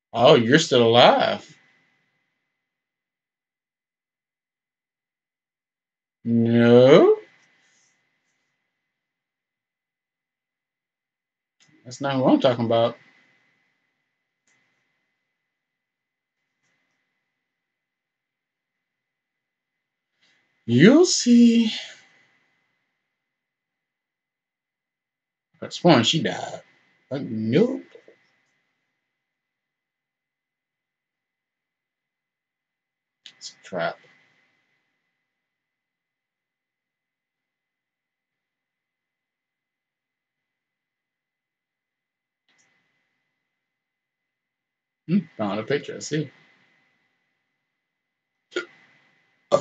Oh, you're still alive. No, that's not who I'm talking about. You'll see. I sworn she died. Like, nope. It's a trap. Found a picture. I see. Oh,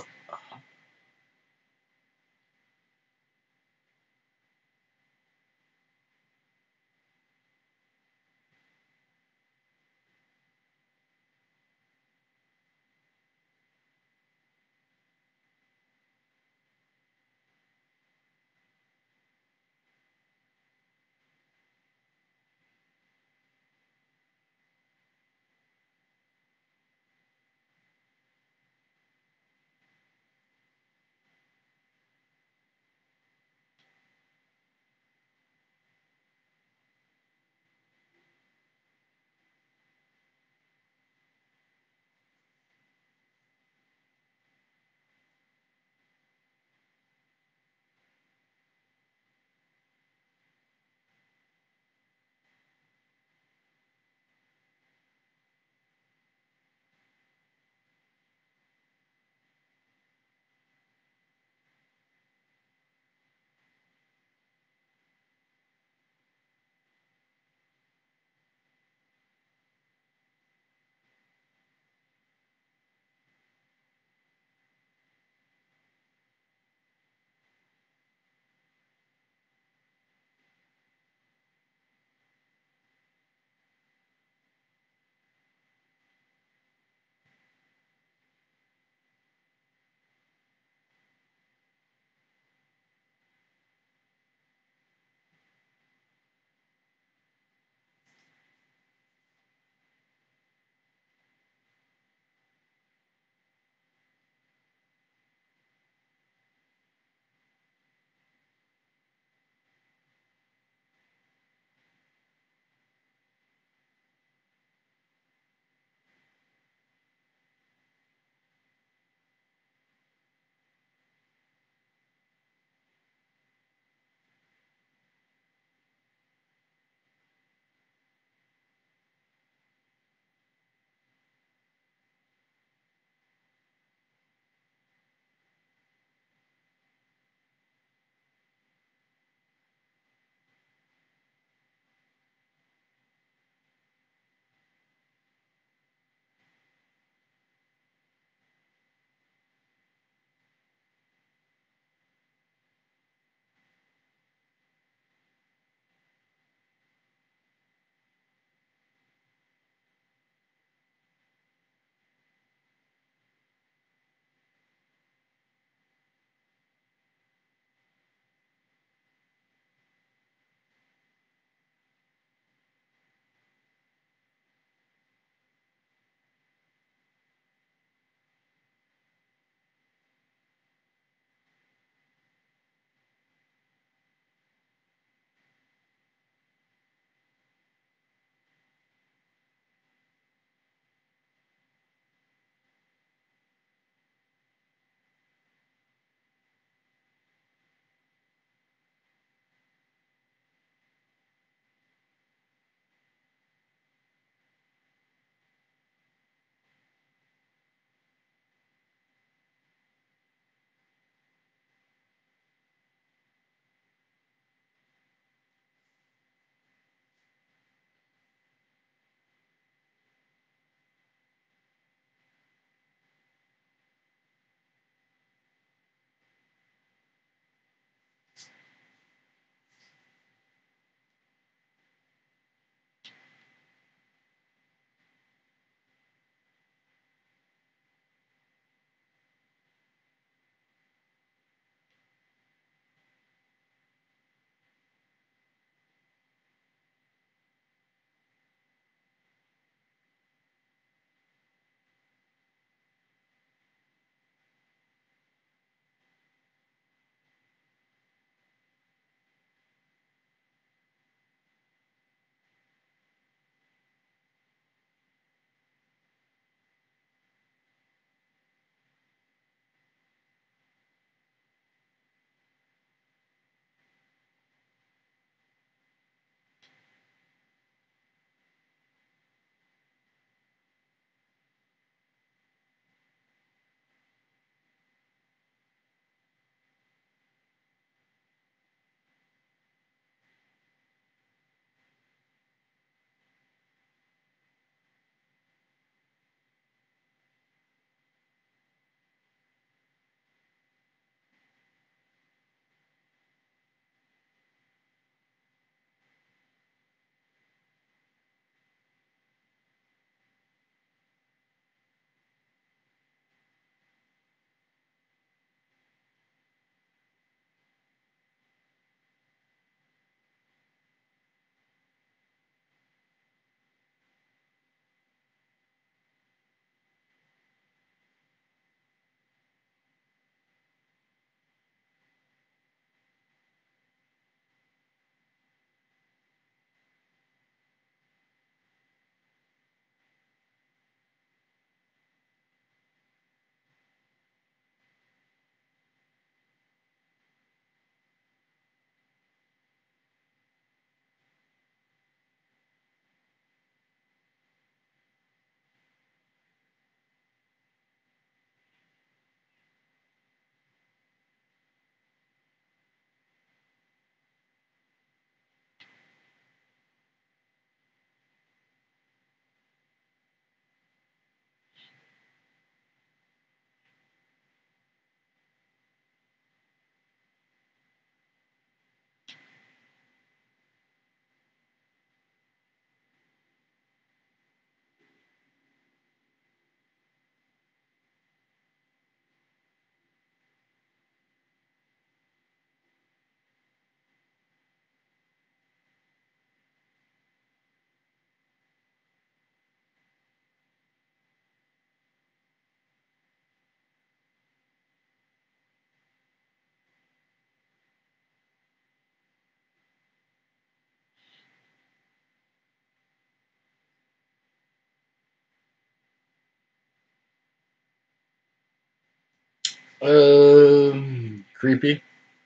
Creepy.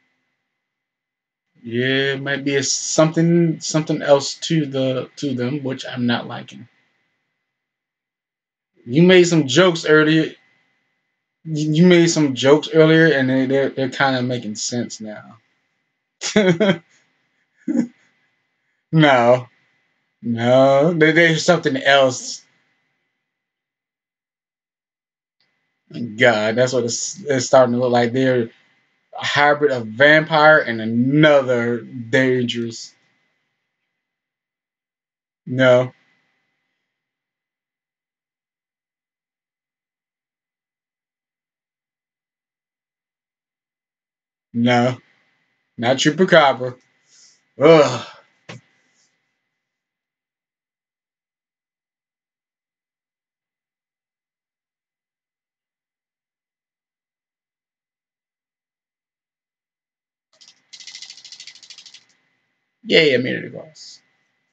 Yeah, it might be something else to them, which I'm not liking. You made some jokes earlier. You made some jokes earlier, and they're kind of making sense now. No, no, there's something else. God, that's what it's starting to look like. They're a hybrid of vampire and another dangerous. No, no, not Chupacabra. Ugh. Yeah, I made it across.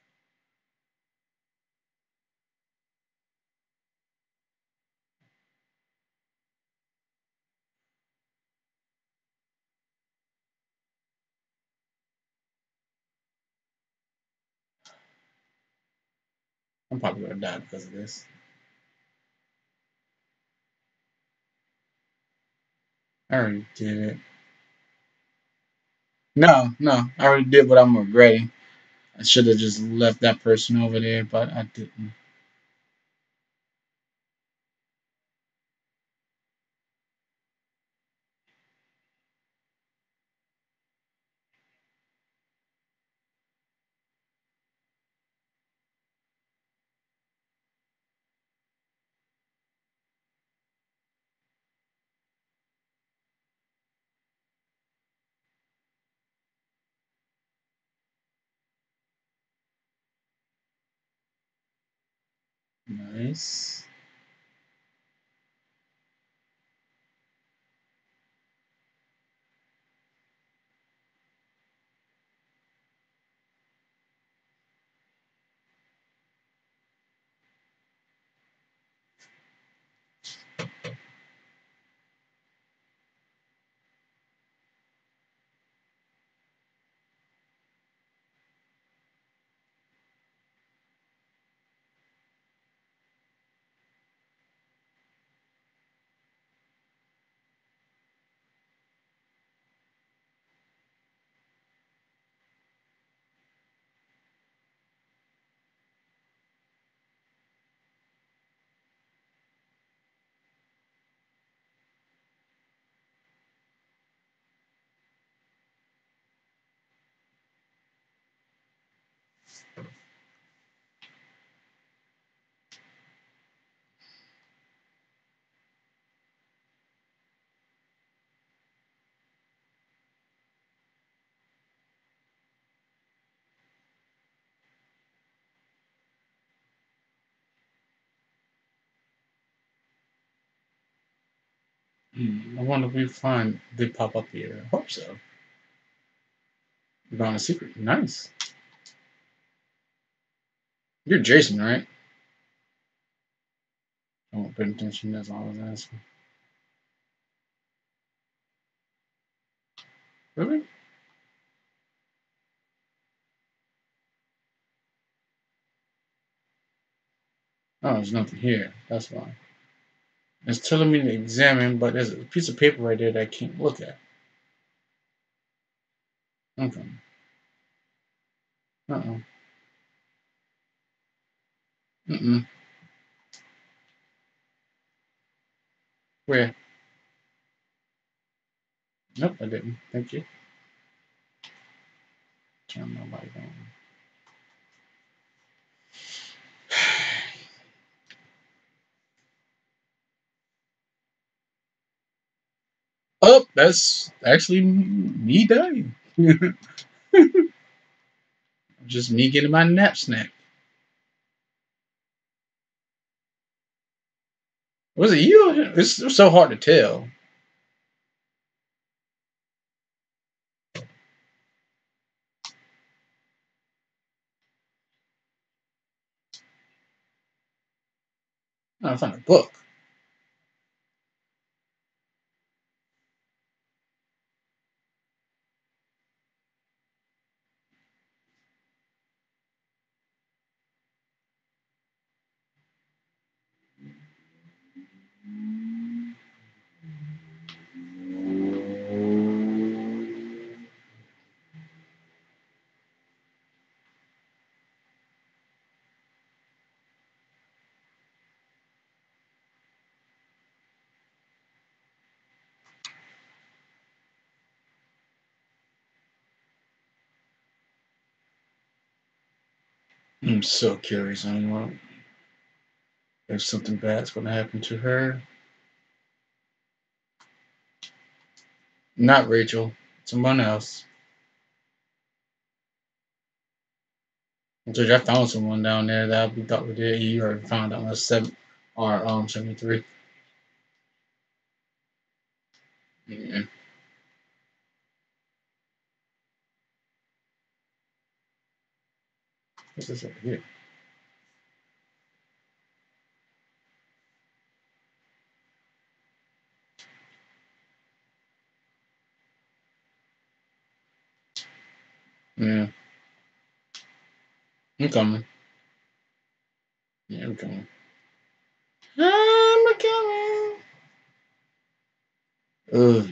I'm probably gonna die because of this. I already did it. No, no, I already did what I'm regretting. I should have just left that person over there, but I didn't. Nice. I wonder if we find they pop up here. I hope so. We found a secret. Nice. You're Jason, right? I won't pay attention. That's all I was asking. Really? Oh, there's nothing here. That's why. It's telling me to examine, but there's a piece of paper right there that I can't look at. Okay. Uh-oh. Mm-mm. Where? Nope, I didn't. Thank you. Turn my light on. Oh, that's actually me dying. Just me getting my nap snack. Was it you? It's so hard to tell. Oh, I found a book. I'm so curious on what if something bad's going to happen to her. Not Rachel, someone else. I told you I found someone down there that we thought we did. You already found out. That's 73. Yeah. What's this over here? Yeah, I'm coming. Yeah, I'm coming. I'm coming. Ugh,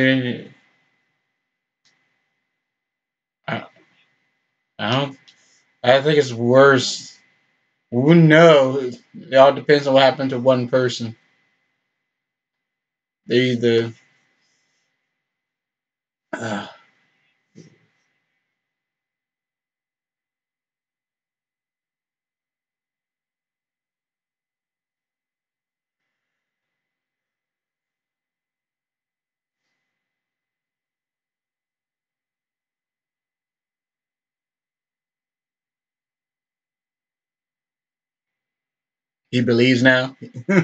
I, I don't. I think it's worse. We know. It all depends on what happened to one person. They either. Uh, he believes now.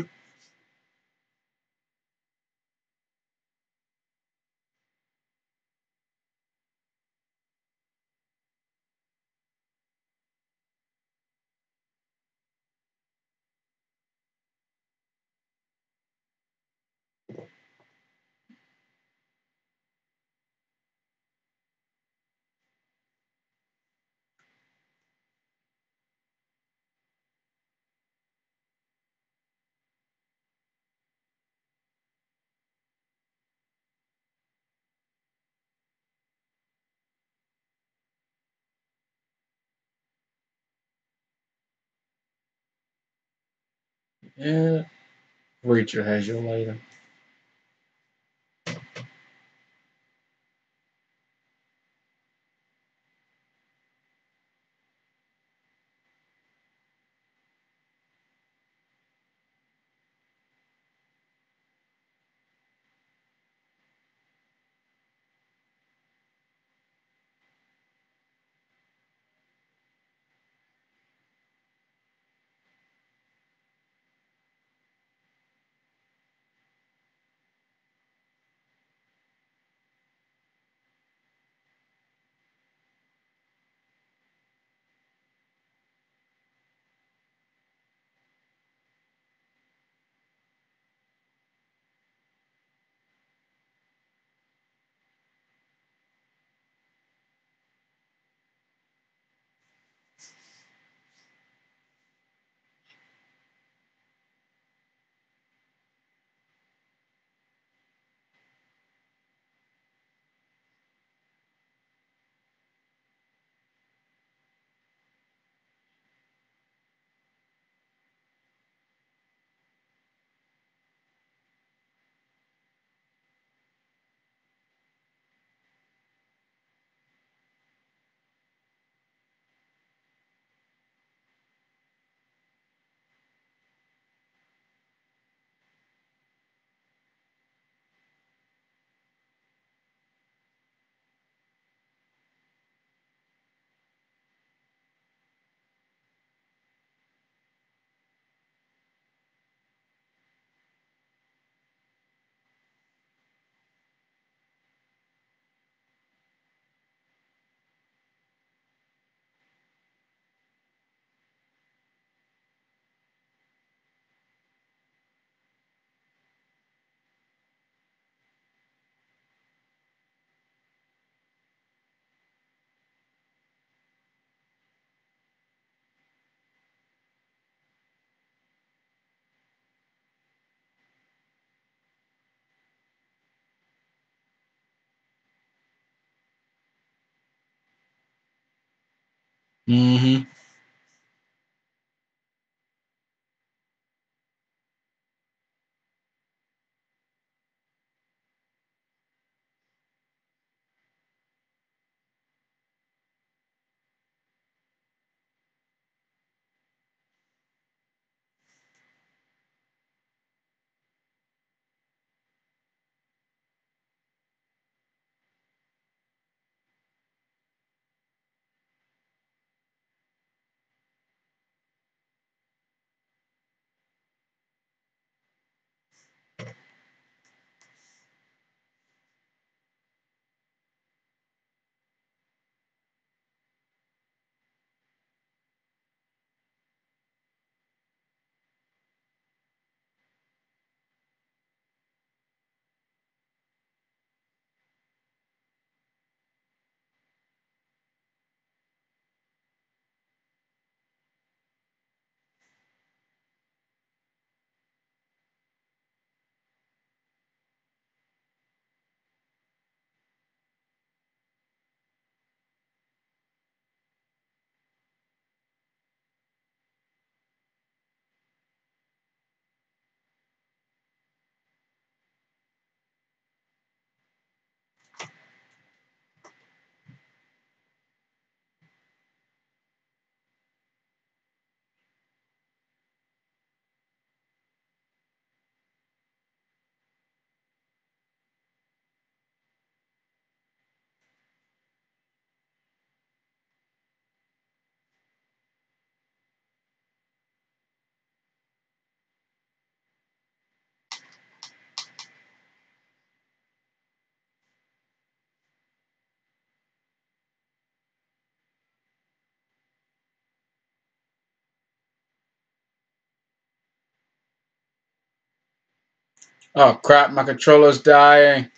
Yeah, Rachel has your later. Mm-hmm. Oh crap, my controller's dying.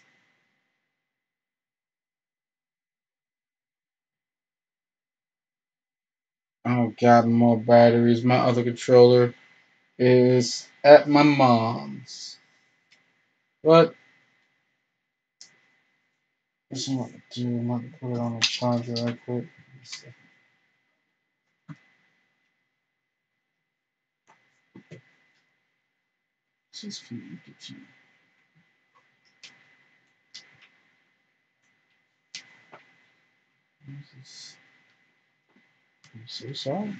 Oh god, more batteries. My other controller is at my mom's. But this is what I do. I'm going to put it on the charger right quick. Just for you, get you. I'm so sorry.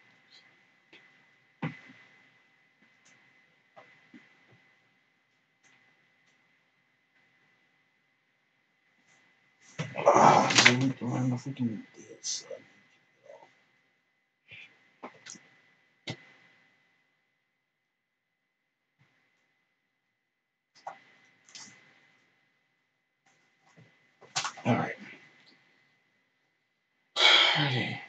Oh, so we don't know if we can do this. All right. Okay.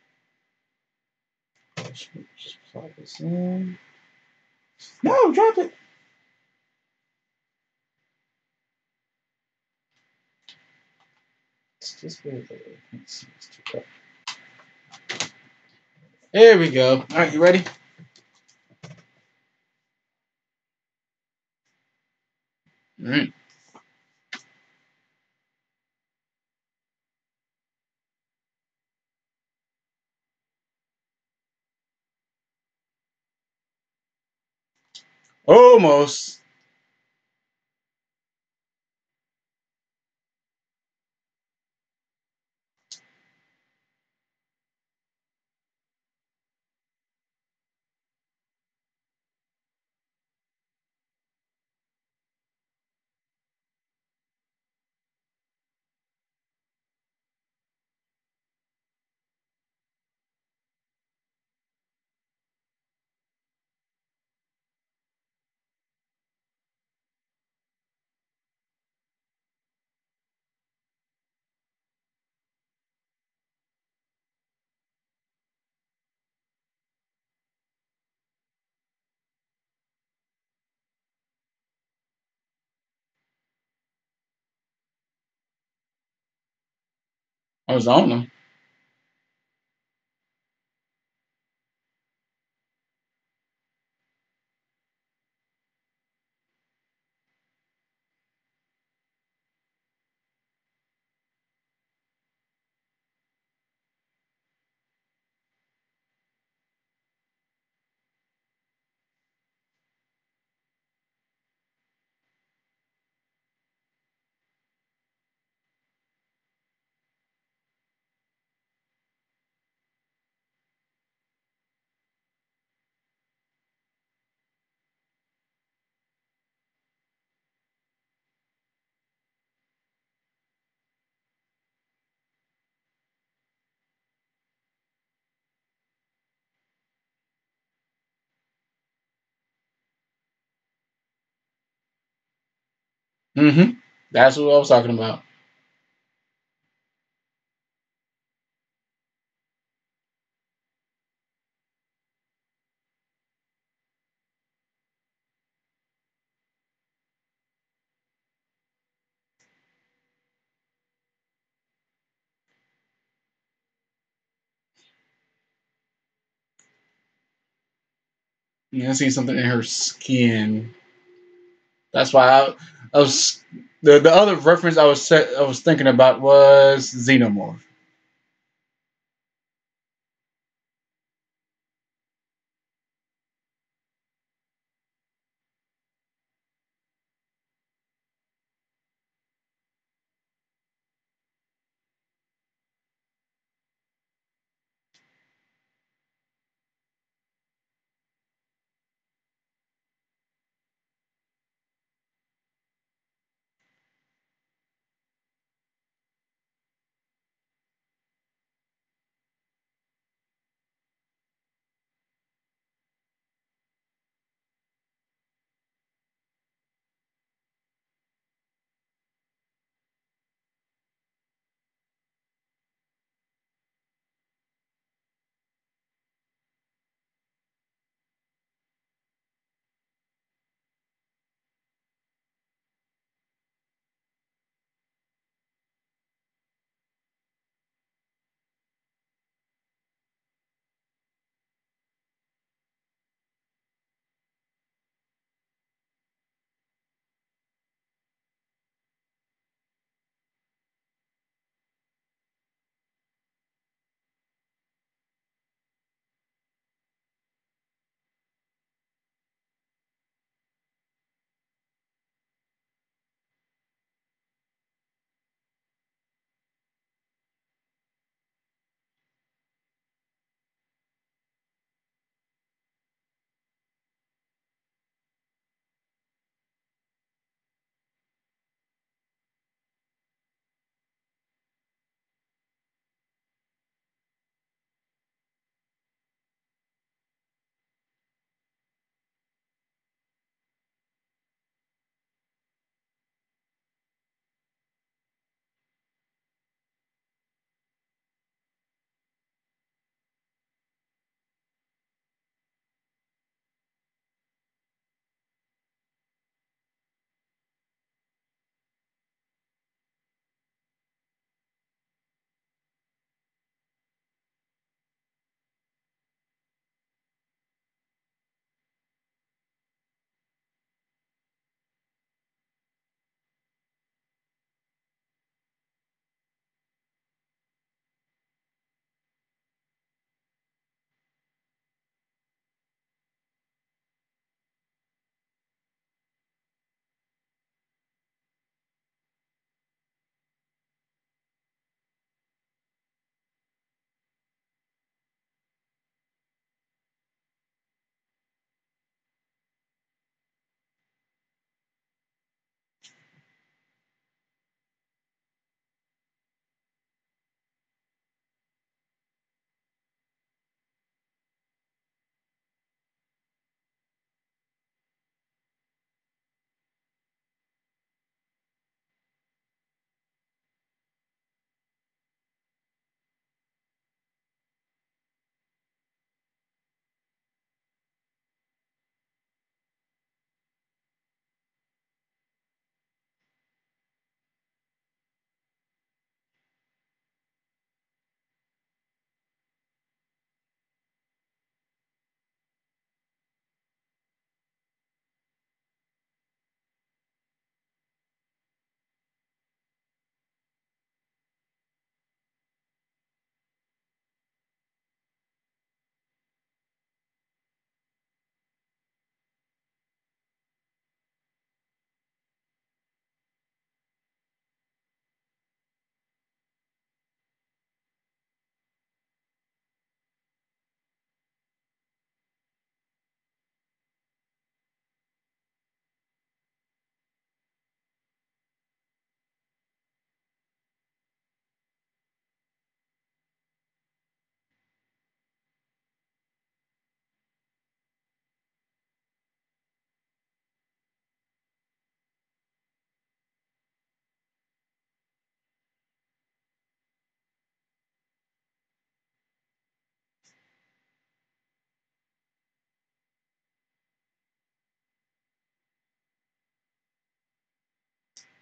Just plug this in. No, drop it. It's just weird. There we go. All right, you ready? All right. Almost. I was on them. Mm-hmm. That's what I was talking about. Yeah, I seen something in her skin. That's why I was the other reference I was thinking about was Xenomorph.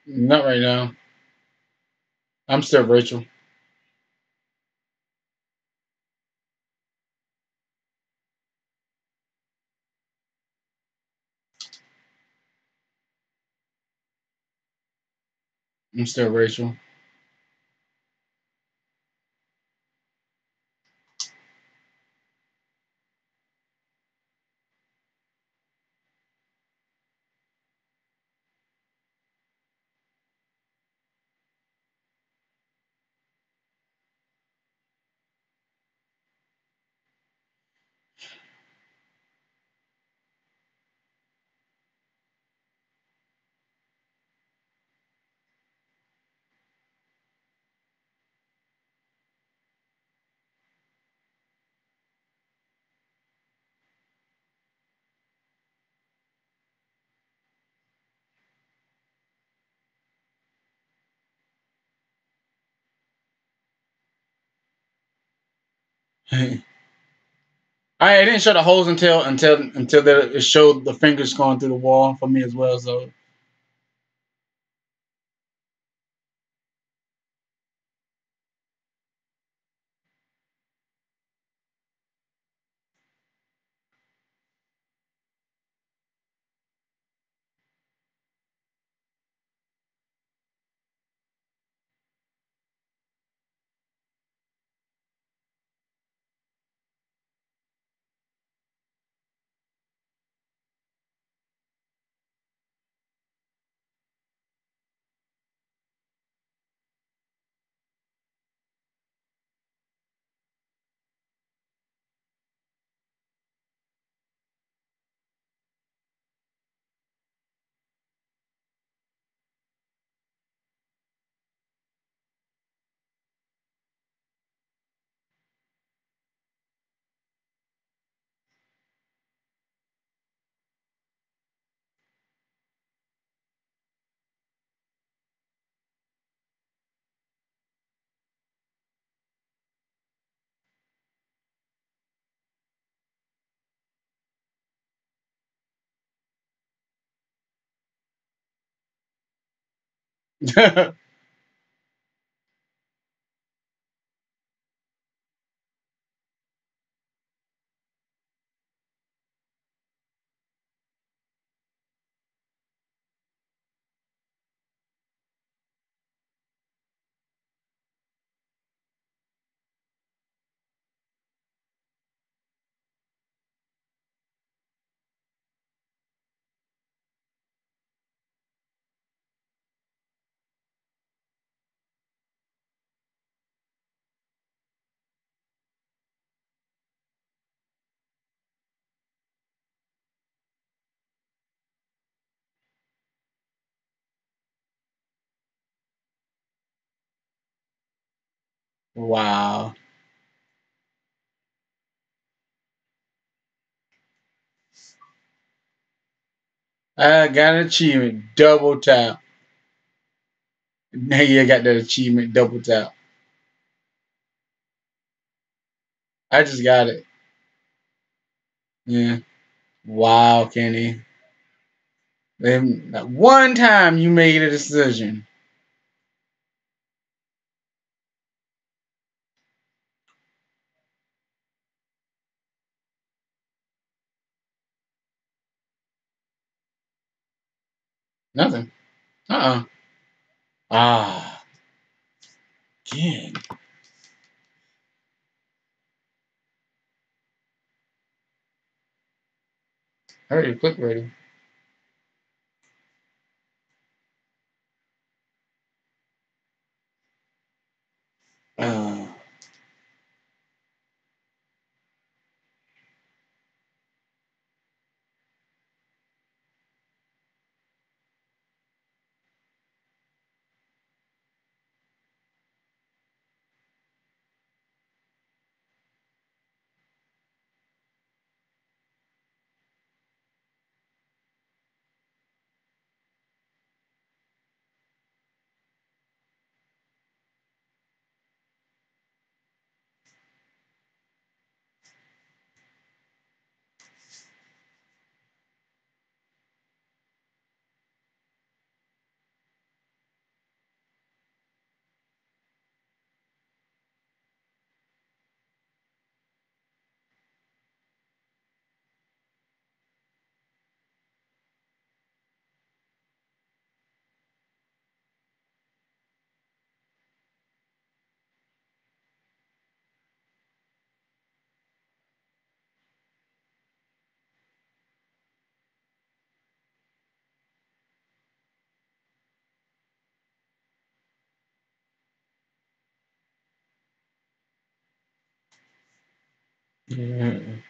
Not right now. I'm still Rachel. I'm still Rachel. I didn't show the holes it showed the fingers going through the wall for me as well. So wow, I got an achievement. Double tap. Now you got that achievement. Double tap. I just got it. Yeah. Wow, Kenny. Then that one time you made a decision. Nothing. Uh-uh. Ah, again. Hurry, click ready. Uh, Mhm.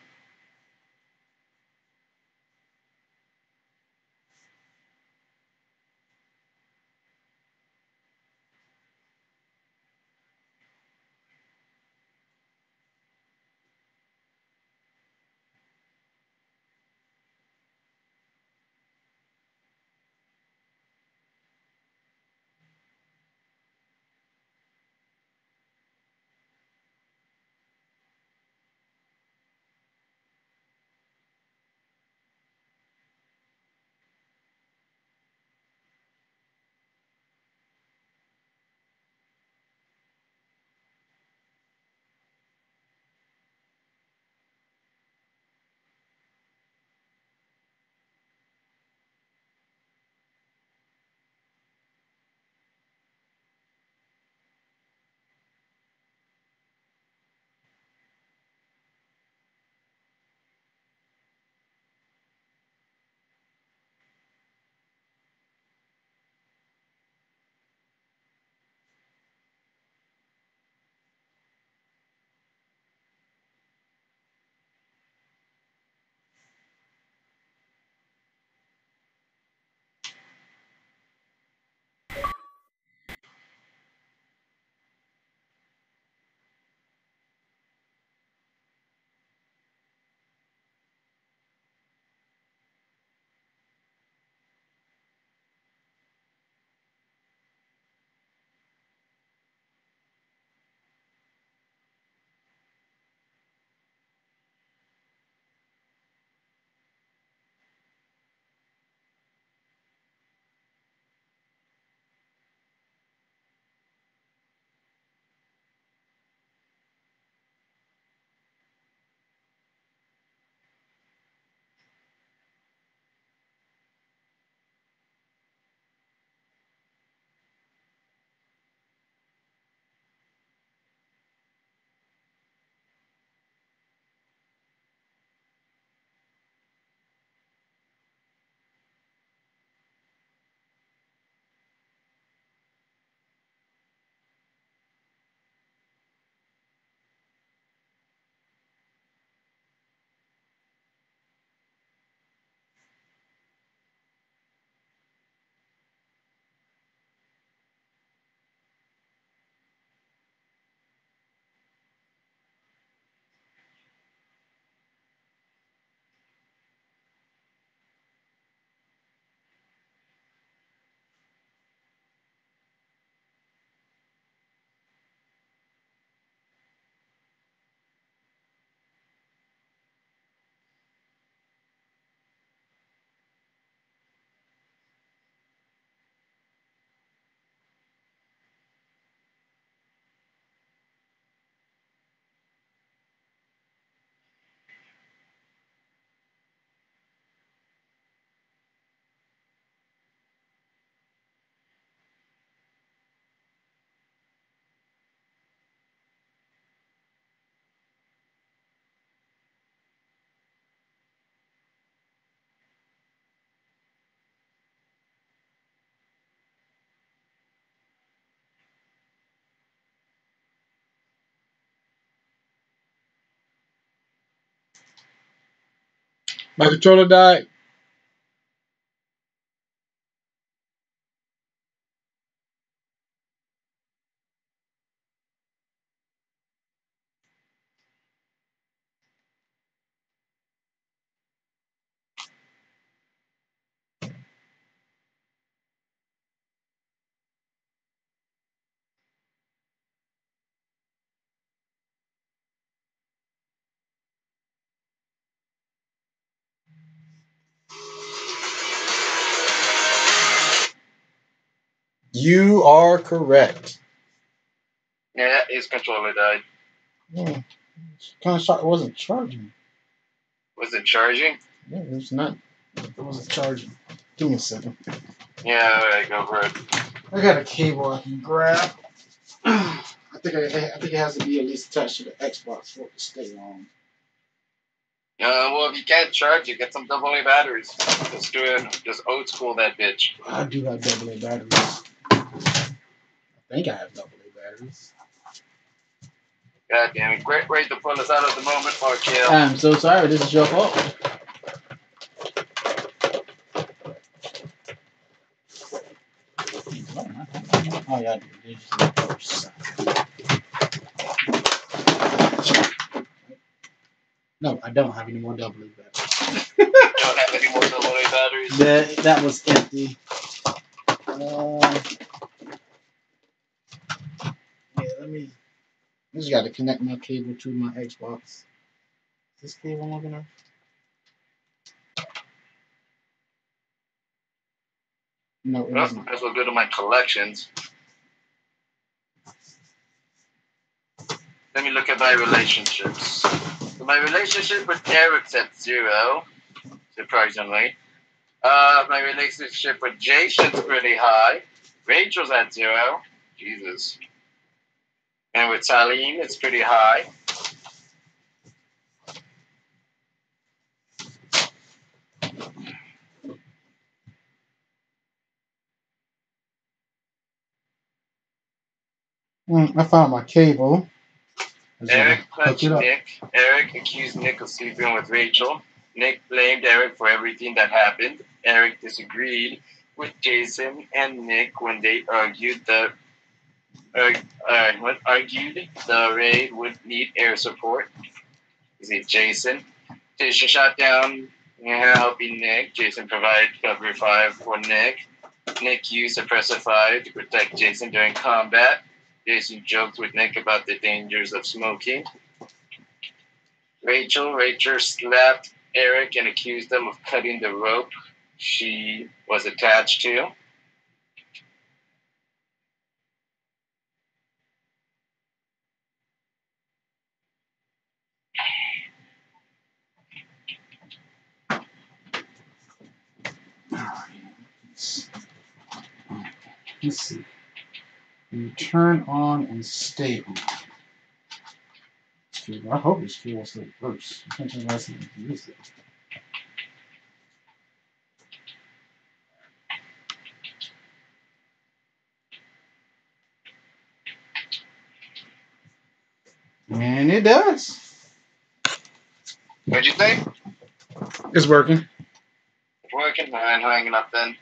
My controller died. You are correct. Yeah, his controller died. Hmm. Kind of it wasn't charging. Was it charging? Yeah, it was not. It wasn't charging. Give me a second. Yeah, alright, go for it. I got a cable I can grab. I think it has to be at least attached to the Xbox for it to stay on. Well, if you can't charge it, get some AA batteries. Just do it. Just old school that bitch. I do have AA batteries. I think I have AA batteries. God damn it. Great way to pull us out of the moment, Markel. I'm so sorry. This is your fault. Oh, yeah. No, I don't have any more double A batteries. Don't have any more AA batteries. That was empty. Yeah, let me. I just got to connect my cable to my Xbox. Is this cable long enough? No, it Well, isn't. might as well go to my collections. Let me look at my relationships. So my relationship with Eric's at 0, surprisingly. My relationship with Jason's pretty high. Rachel's at 0. Jesus. And with Salim, it's pretty high. I found my cable. Eric punched Nick. Eric accused Nick of sleeping with Rachel. Nick blamed Eric for everything that happened. Eric disagreed with Jason and Nick when they argued the raid would need air support. Is it Jason? Jason shot down, helping Nick. Jason provided cover fire for Nick. Nick used suppressive fire to protect Jason during combat. Jason joked with Nick about the dangers of smoking. Rachel slapped Eric and accused him of cutting the rope she was attached to. Let's see. You turn on and stay on. I hope this cable still works. I think that's going to use it. And it does. What'd you think? It's working. It's working. I'm hanging up then.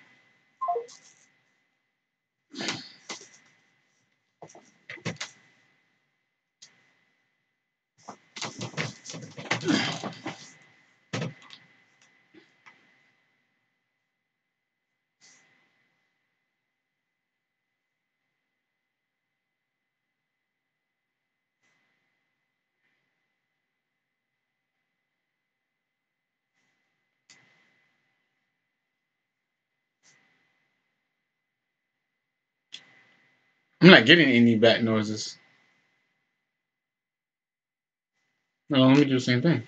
I'm not getting any back noises. No, let me do the same thing.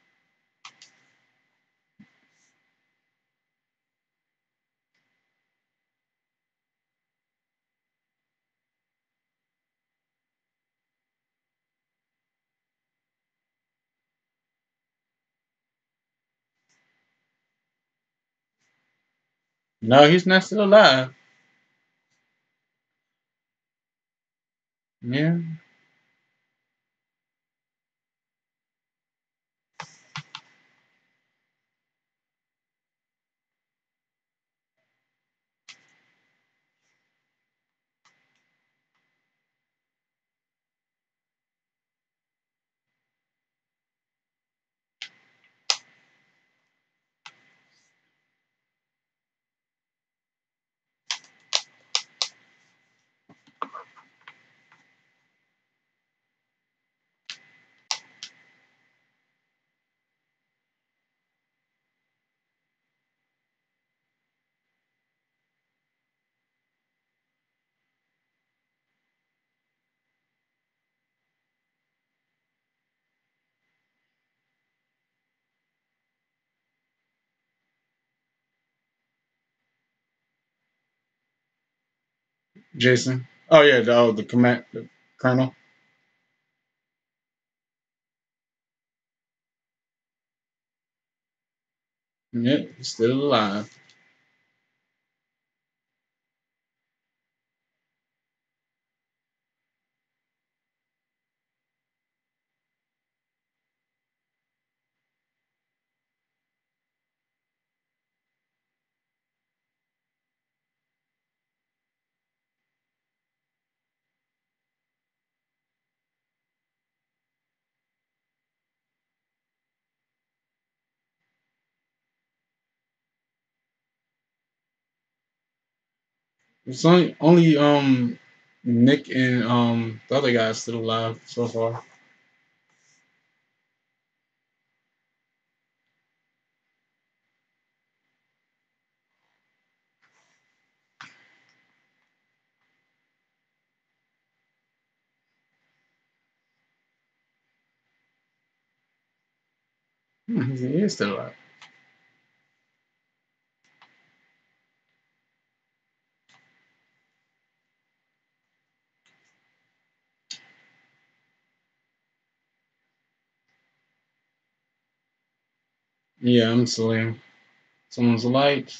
No, he's not still alive. Yeah. Jason. Oh yeah, the command, the colonel. Yeah, he's still alive. It's only Nick and the other guy still alive so far. He is still alive. Yeah, I'm Celine. Someone's light.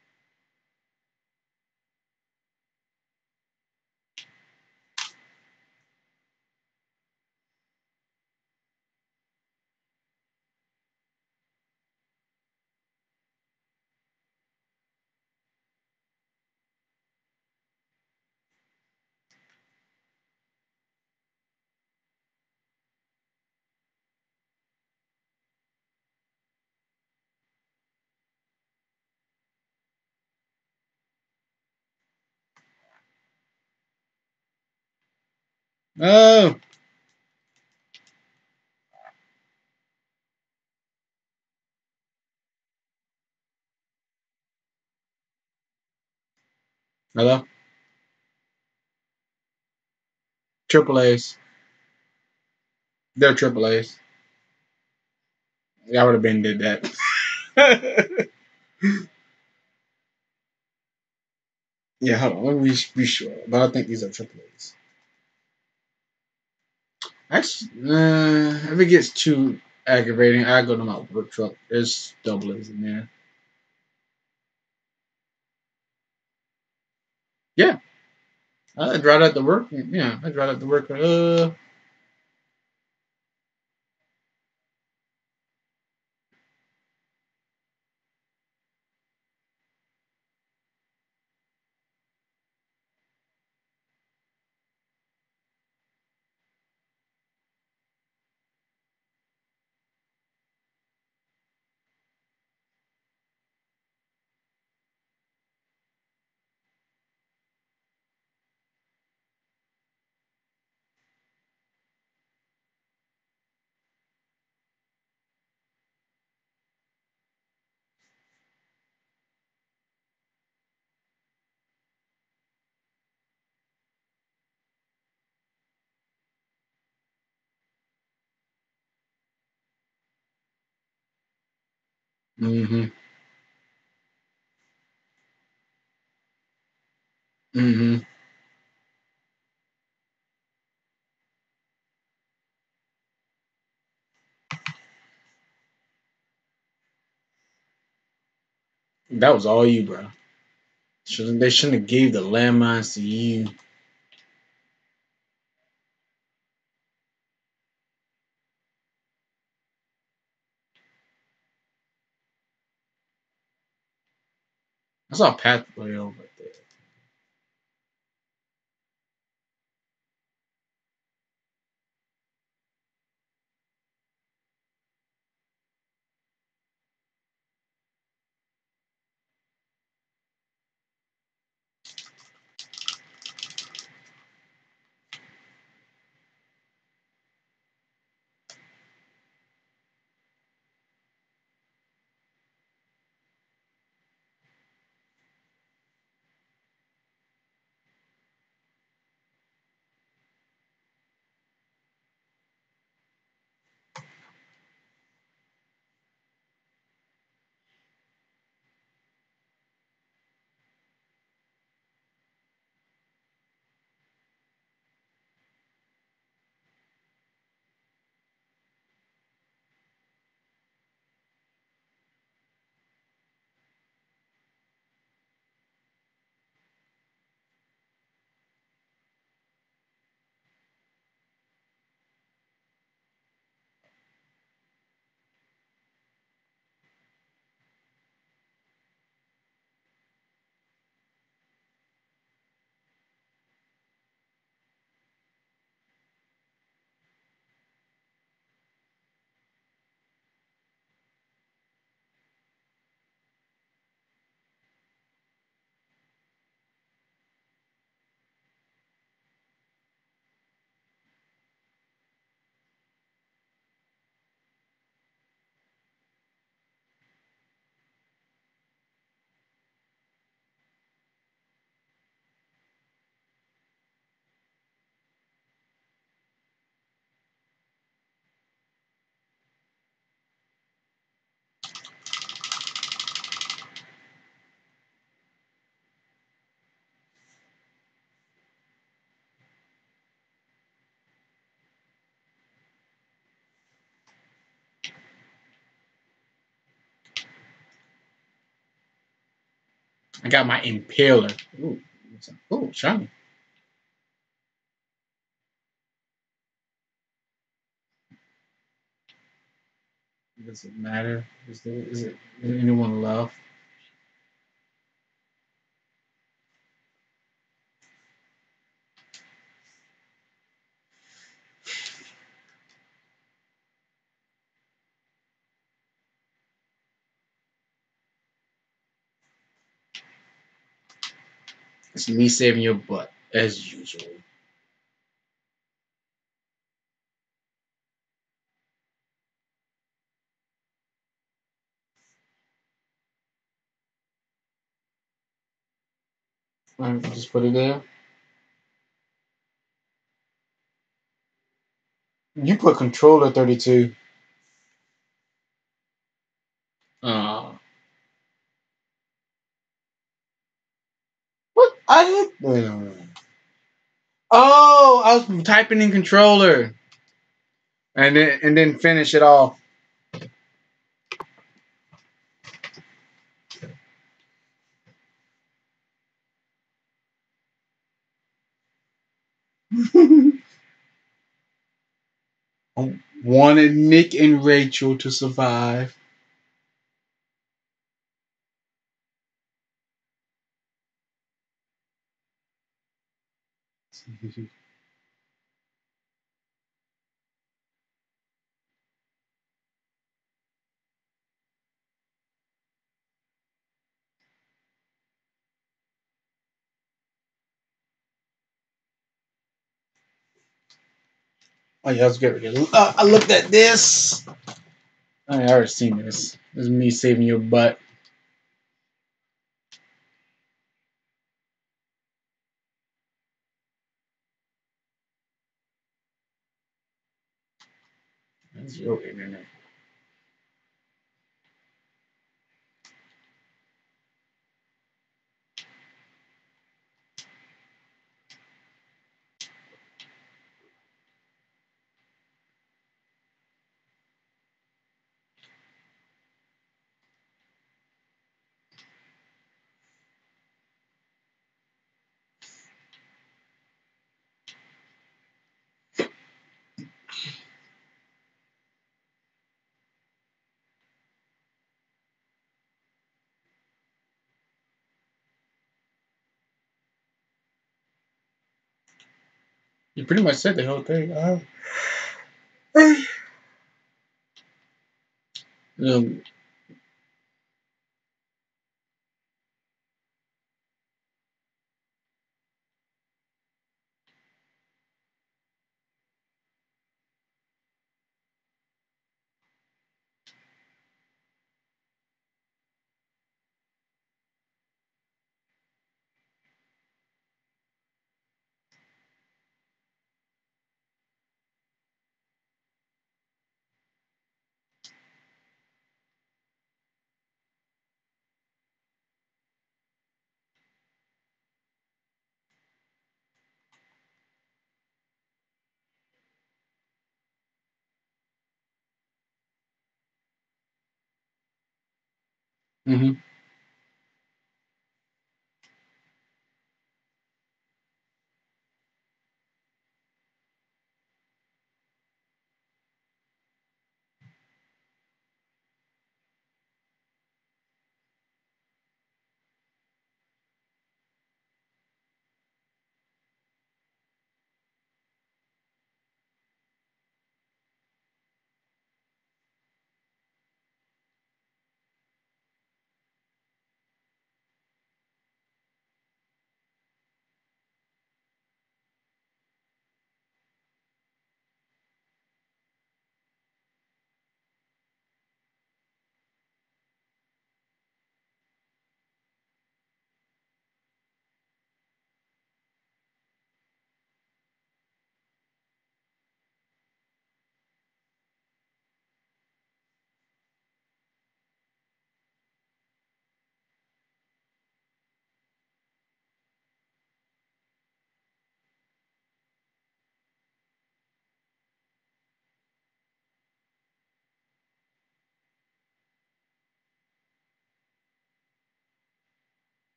Oh, hello. Triple A's. They're triple A's. I would have been did that. Yeah, hold on. Let me be sure. But I think these are triple A's. Actually, if it gets too aggravating, I go to my work truck. There's double A's in there. Yeah, I drive that to work. Yeah, I drive that to work. Mm-hmm. Mm-hmm. That was all you, bro. They shouldn't have gave the landmines to you. I saw a pathway over there. I got my Impaler. Ooh, ooh, shiny. Does it matter? Is anyone left? It's me saving your butt as usual. Alright, just put it there. You put controller 32. Uh, what? I did. Oh, I was typing in controller, and then finish it off. I wanted Nick and Rachel to survive. Oh yeah, let's get rid of it. I looked at this. I already seen this. This is me saving your butt. That's your internet. You pretty much said the whole thing. Um, mm-hmm.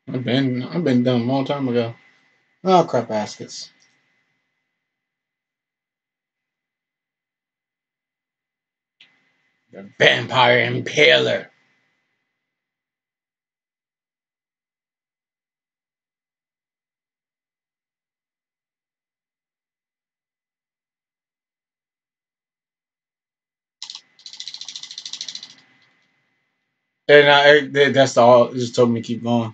I've been done a long time ago. Oh crap baskets. The Vampire Impaler. And that's all. It just told me to keep going.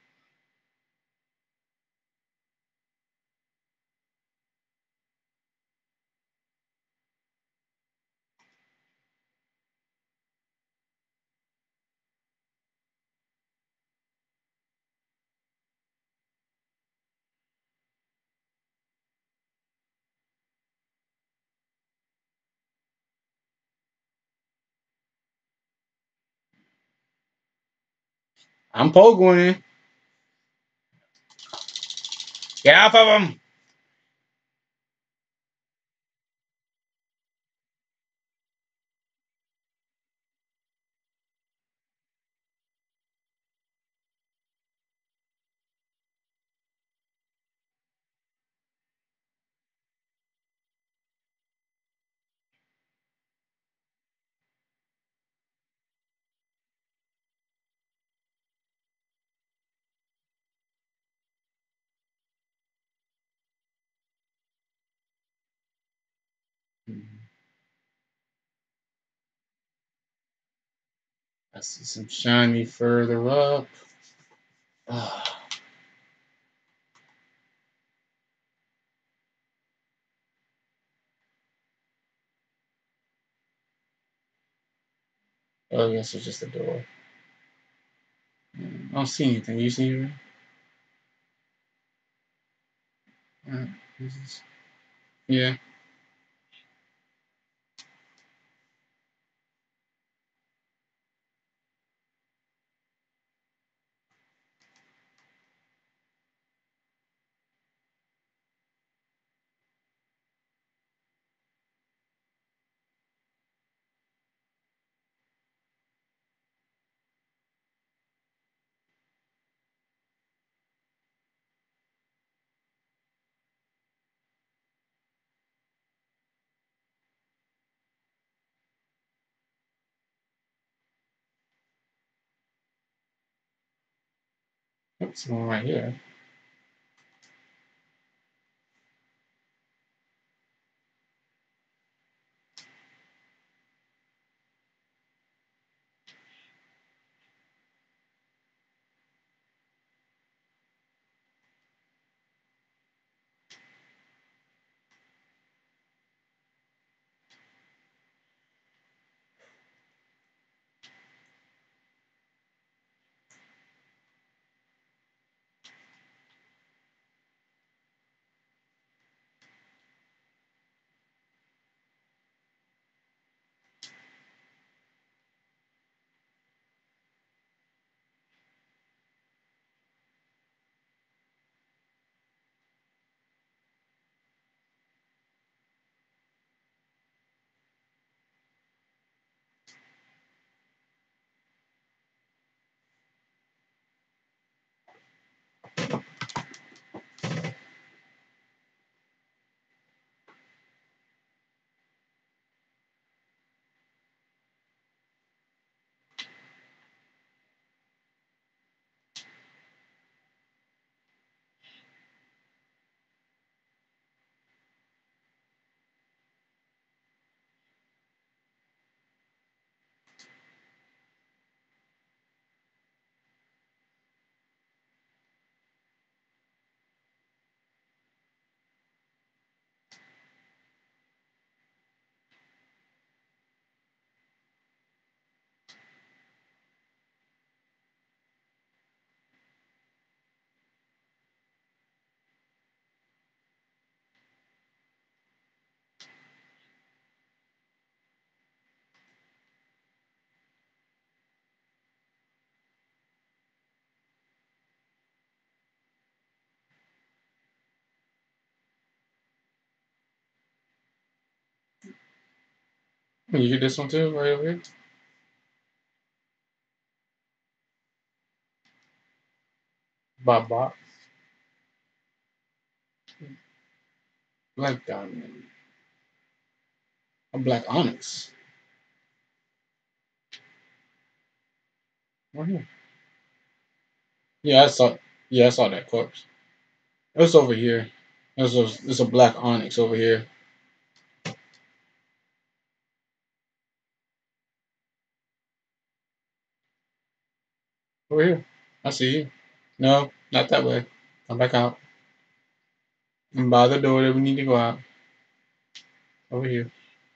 I'm pogoing. Get off of him. I see some shiny further up. Ah. Oh, yes, it's just a door. I don't see anything. You see anything? Yeah. Oops, one right here. You get this one too, right over here. Bob, black diamond, a black onyx. Right here. Yeah, I saw. Yeah, I saw that corpse. It's over here. There's a black onyx over here. Over here. I see you. No, not that way. Come back out. And by the door that we need to go out. Over here.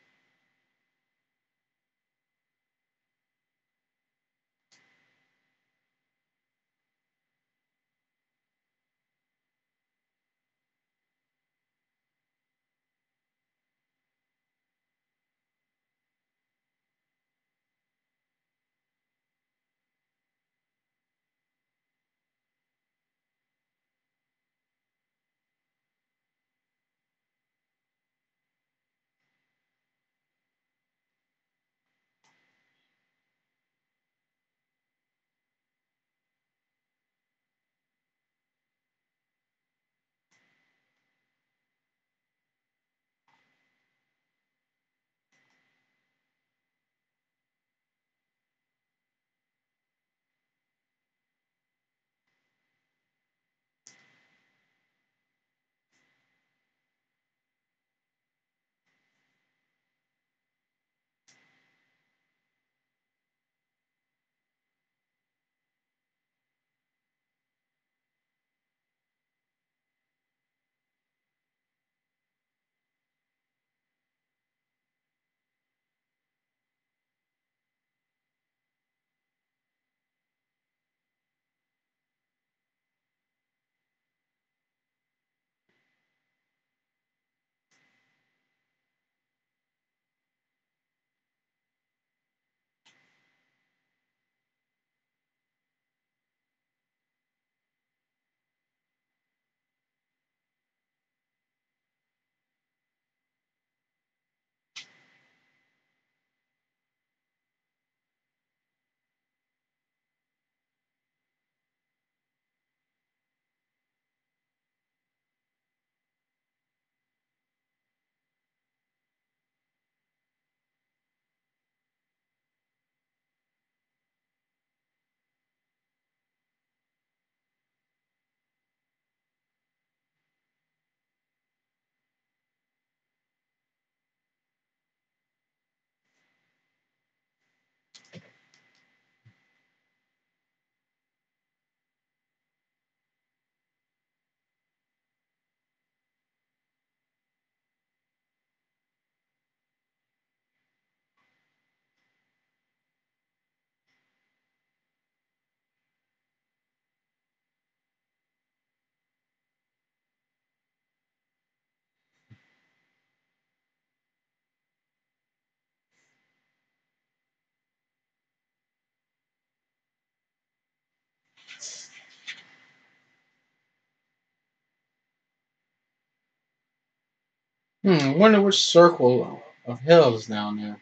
I wonder which circle of hell is down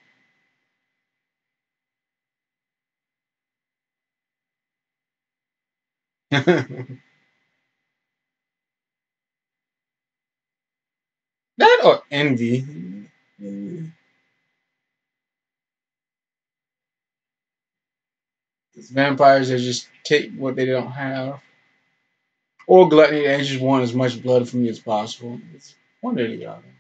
there. That or envy. It's vampires that just take what they don't have. Or gluttony, they just want as much blood from you as possible. It's one or the other.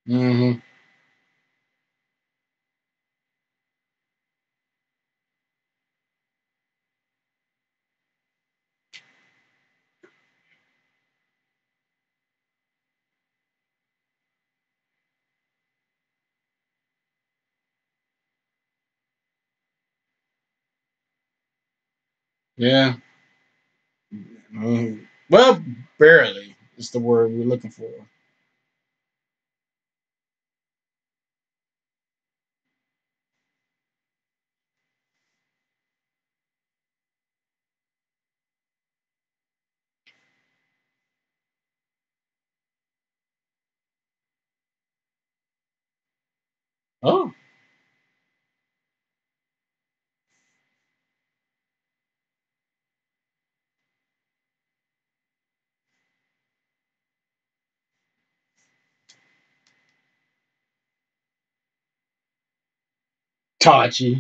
Mm-hmm. Yeah. Well, barely is the word we're looking for. Oh, Tachi.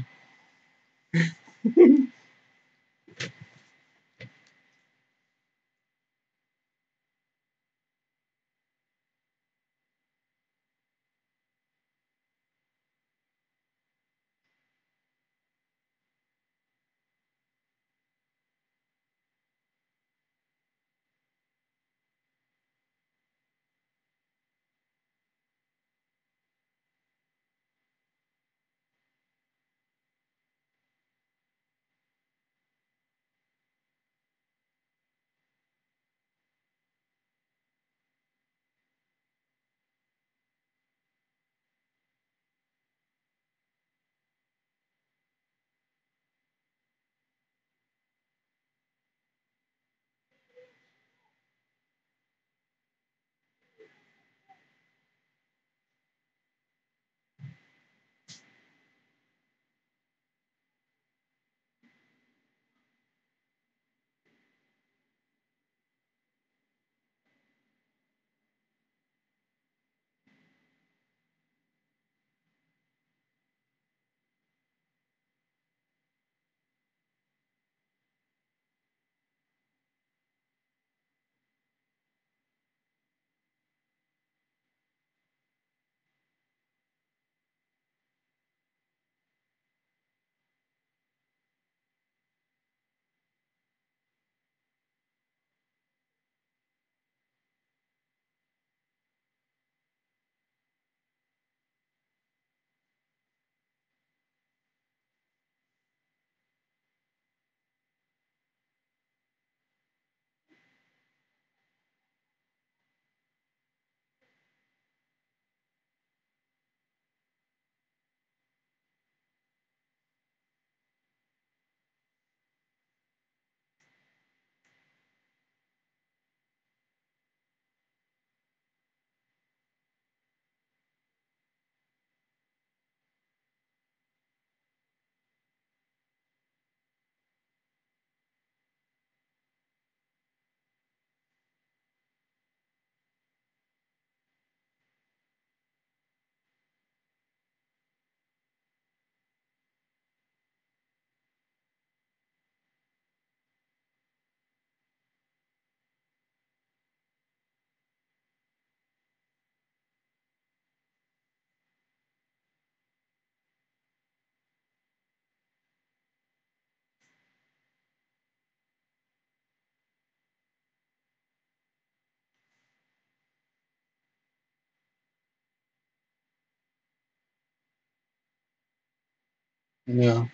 No,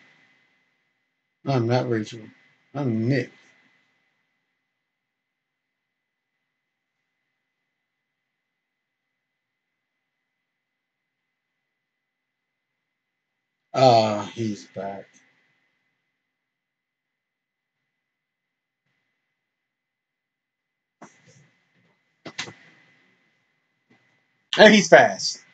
I'm not Rachel. I'm Nick. Ah, he's back. And he's fast.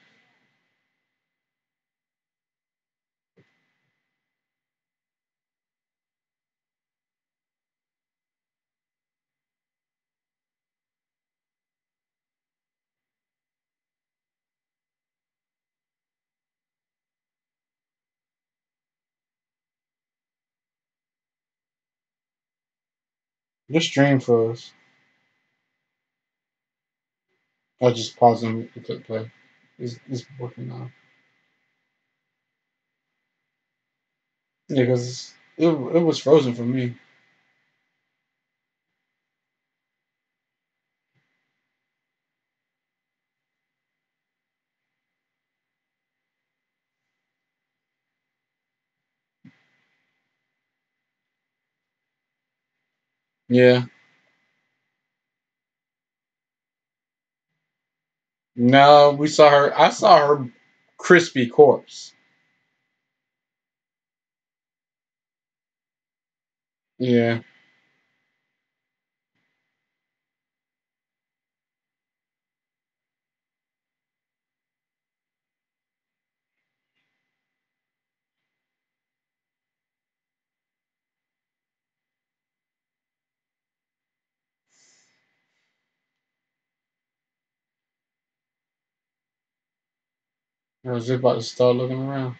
Just stream for us. I'll just pause and click play. It's working now. Yeah, because it was frozen for me. Yeah. No, we saw her. I saw her crispy corpse. Yeah. I was just about to start looking around.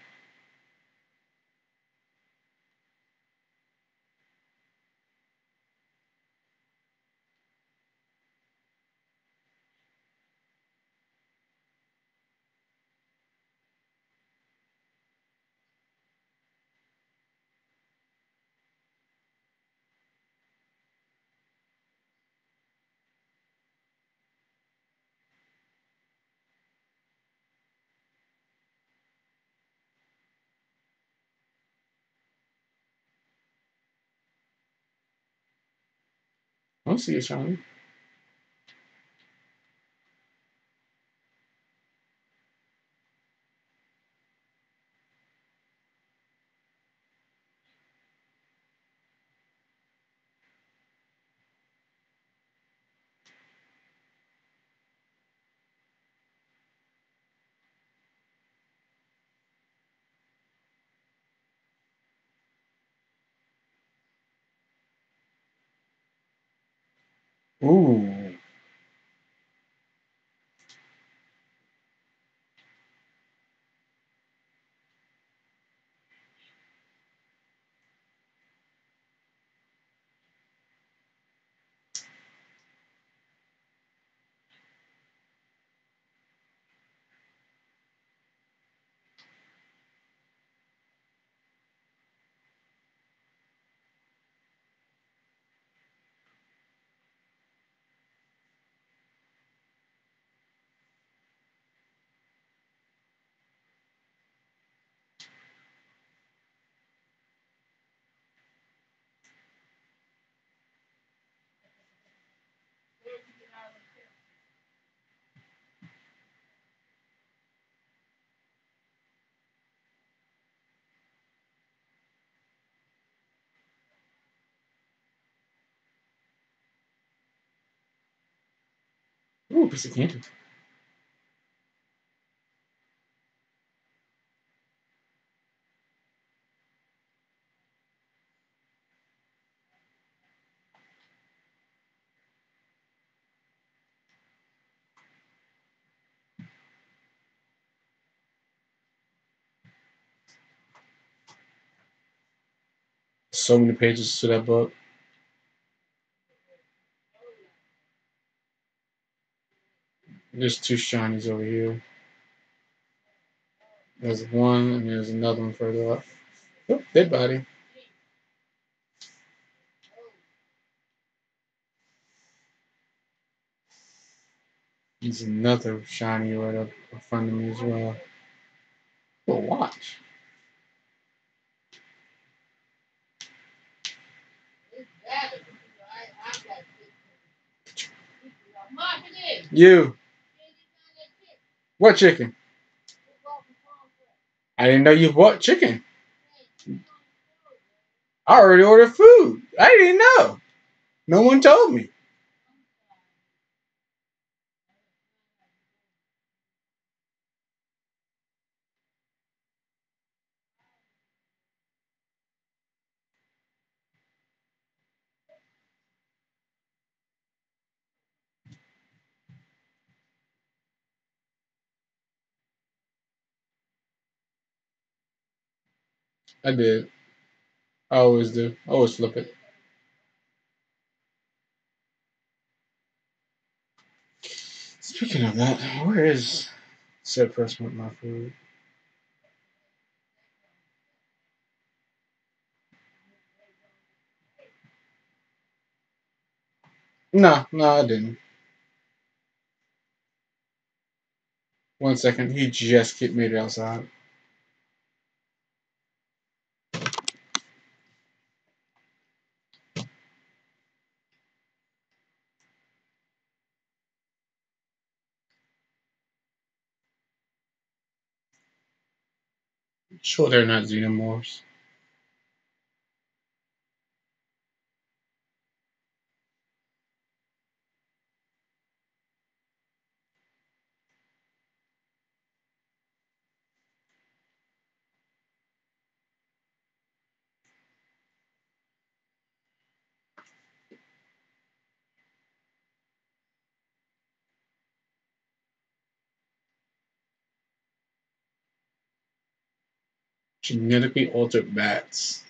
I don't see it shiny. Ooh. Ooh, piece of candy. So many pages to that book. There's two shinies over here. There's one and there's another one further up. Oh, dead body. There's another shiny right up in front of me as well. Oh, watch. You. What chicken? I didn't know you bought chicken. I already ordered food. I didn't know. No one told me. I did. I always do. I always flip it. Speaking of that, where is Sit first with my food. No, no, I didn't. 1 second. He just made it outside. Sure, they're not xenomorphs. Genetically altered bats.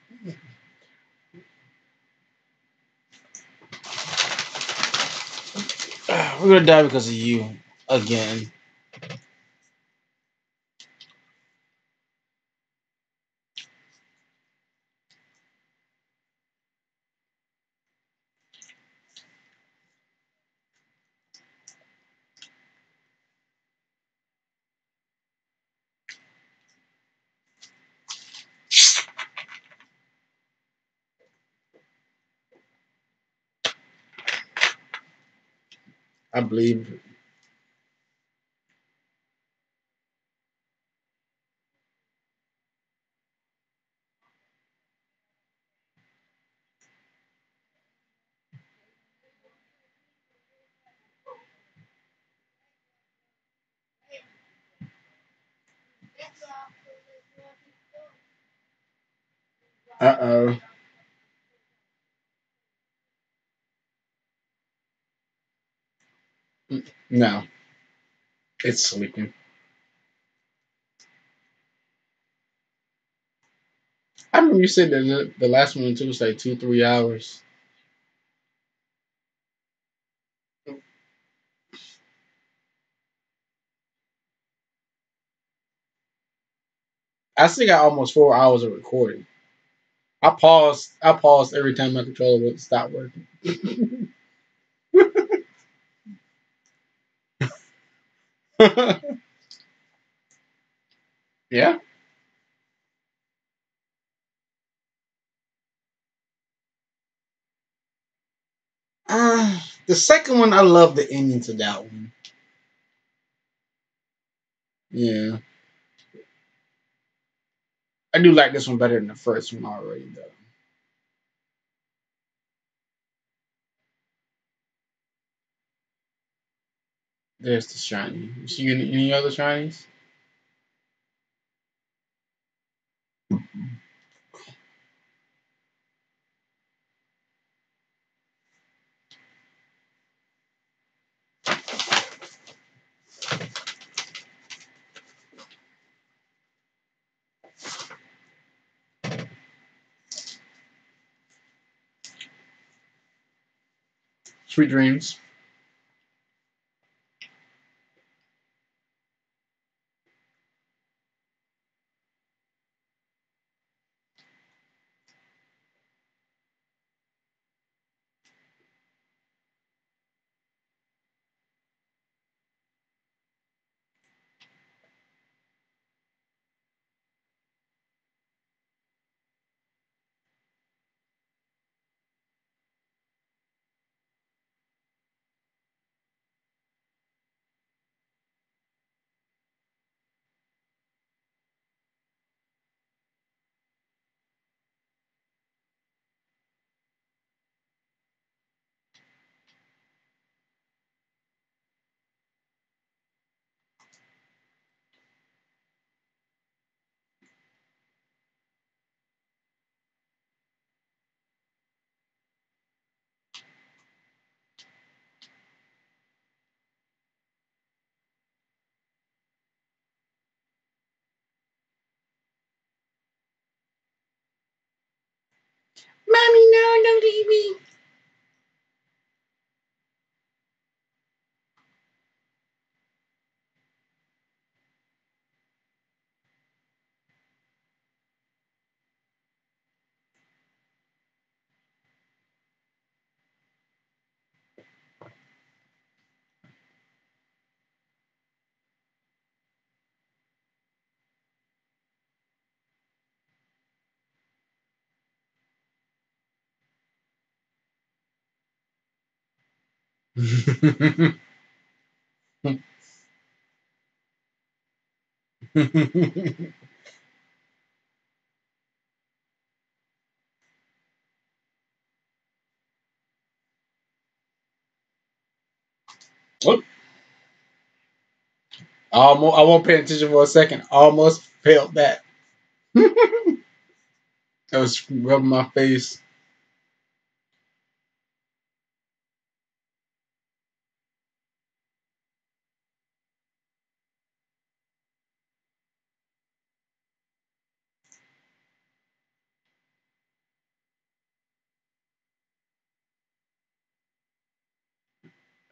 We're gonna die because of you again. I believe. Uh oh. No, it's sleeping. I remember you said that the last one too was like 2 3 hours. I still got almost 4 hours of recording. I paused. I paused every time my controller would stop working. Yeah. The second one, I love the ending to that one. Yeah, I do like this one better than the first one already, though. There's the shiny. You see any other shinies? Sweet dreams. Mommy, no, don't leave me. Oh, almost, I won't pay attention for a second. Almost failed that. I was rubbing my face.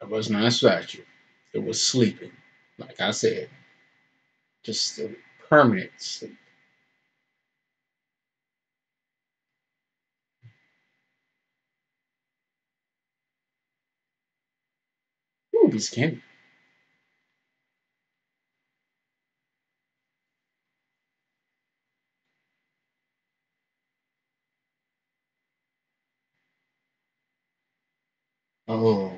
It was not a statue. It was sleeping. Like I said, just a permanent sleep. Ooh, piece of candy. Oh,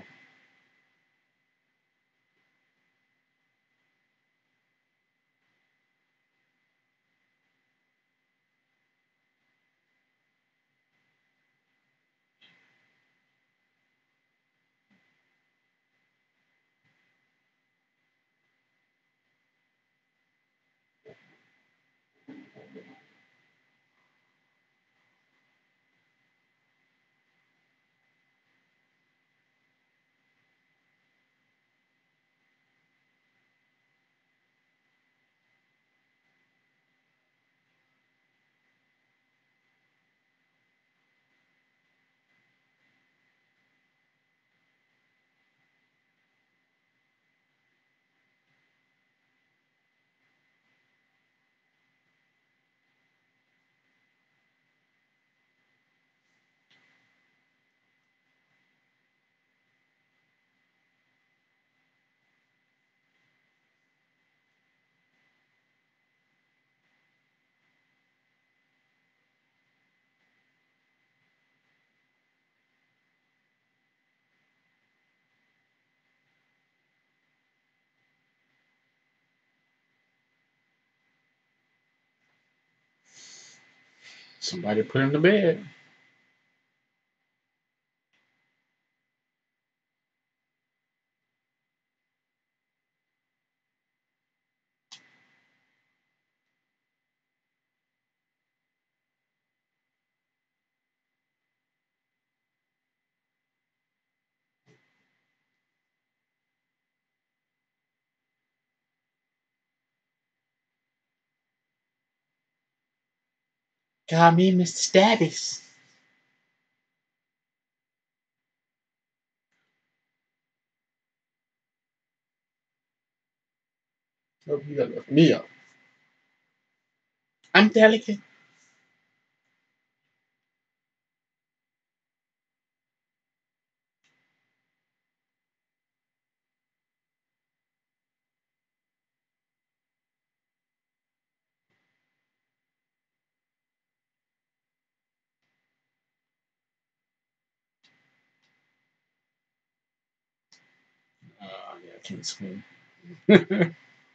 somebody put him to bed. Got me, Mr. Stabbies. Oh, you got lift me up. I'm delicate. Yeah, I can't swim. Okay.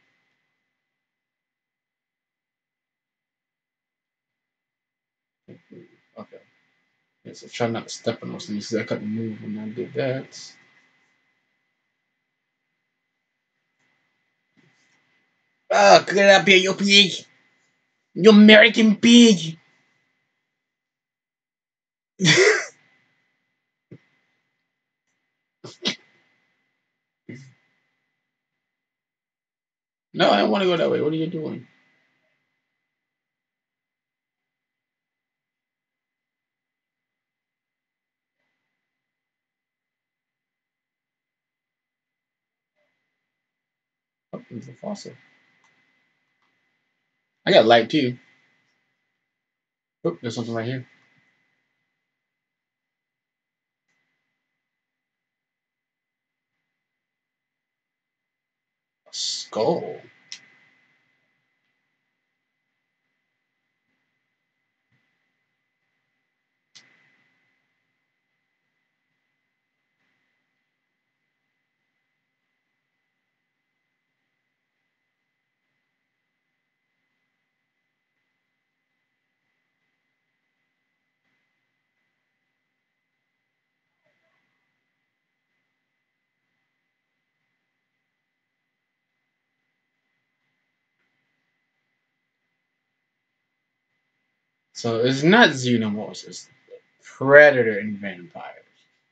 Yeah, so try not to step on those things. I couldn't move when I did that. Oh, get up here, you pig! You American pig! No, I don't want to go that way. What are you doing? Oh, there's a fossil. I got light too. Oh, there's something right here. A skull. So it's not xenomorphs. It's predator and vampires.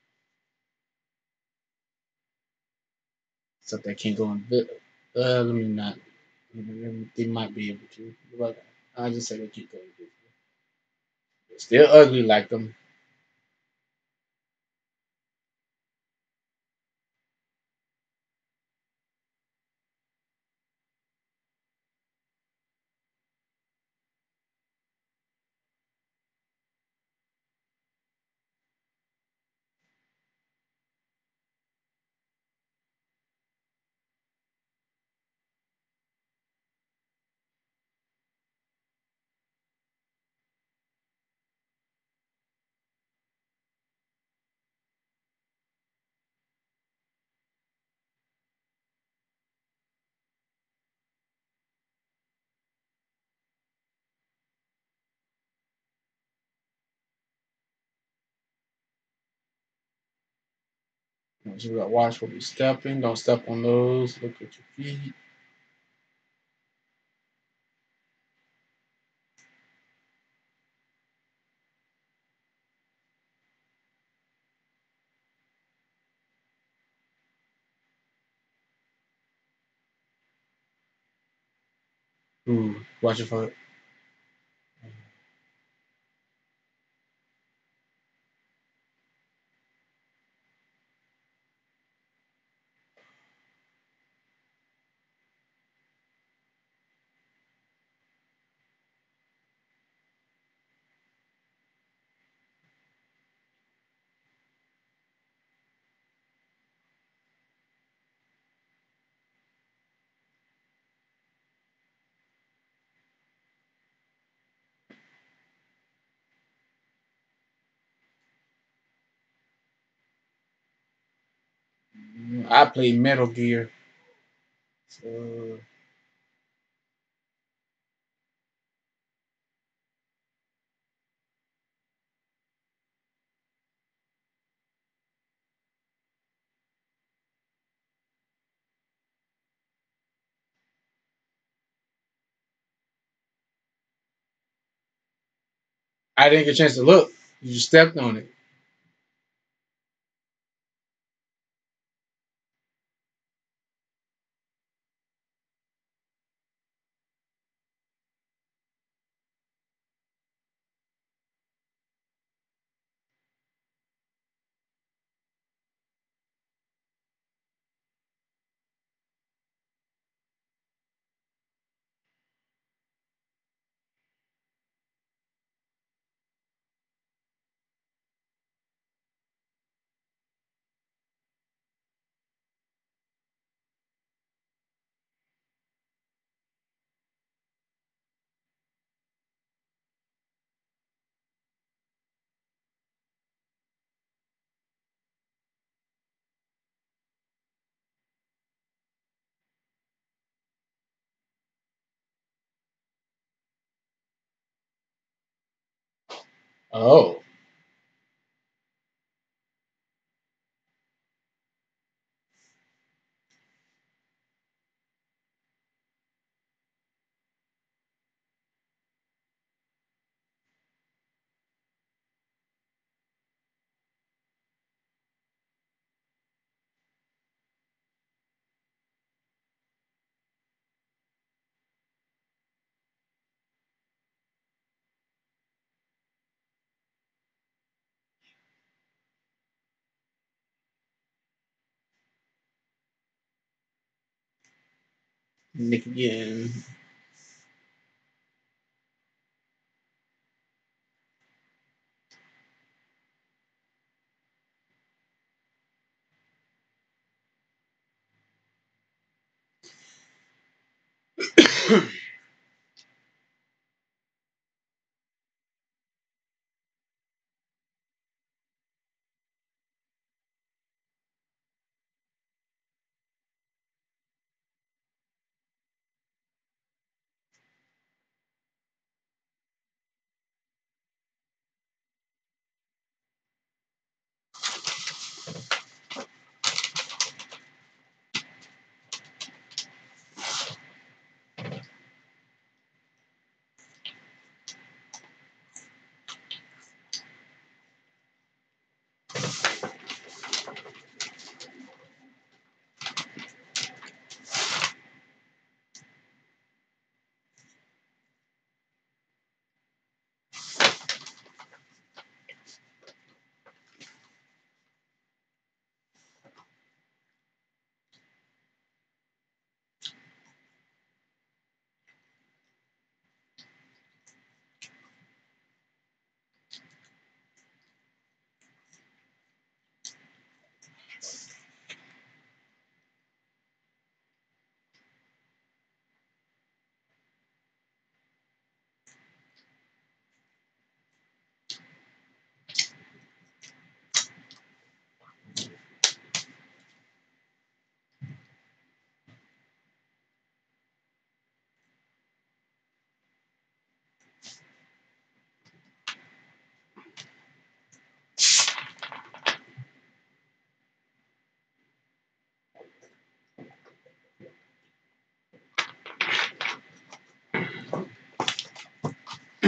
So they can't go in. Let me not. They might be able to, but I just say they keep going. They're still ugly like them. So we got watch where we stepping. Don't step on those. Look at your feet. Ooh, watch your foot. I play Metal Gear. So I didn't get a chance to look. You just stepped on it. Oh. Nick again.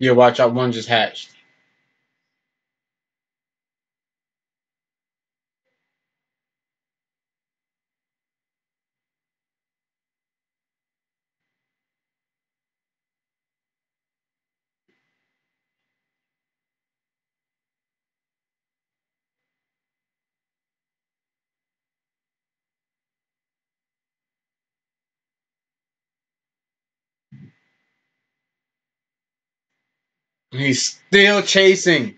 Yeah, watch out. One just hatched. He's still chasing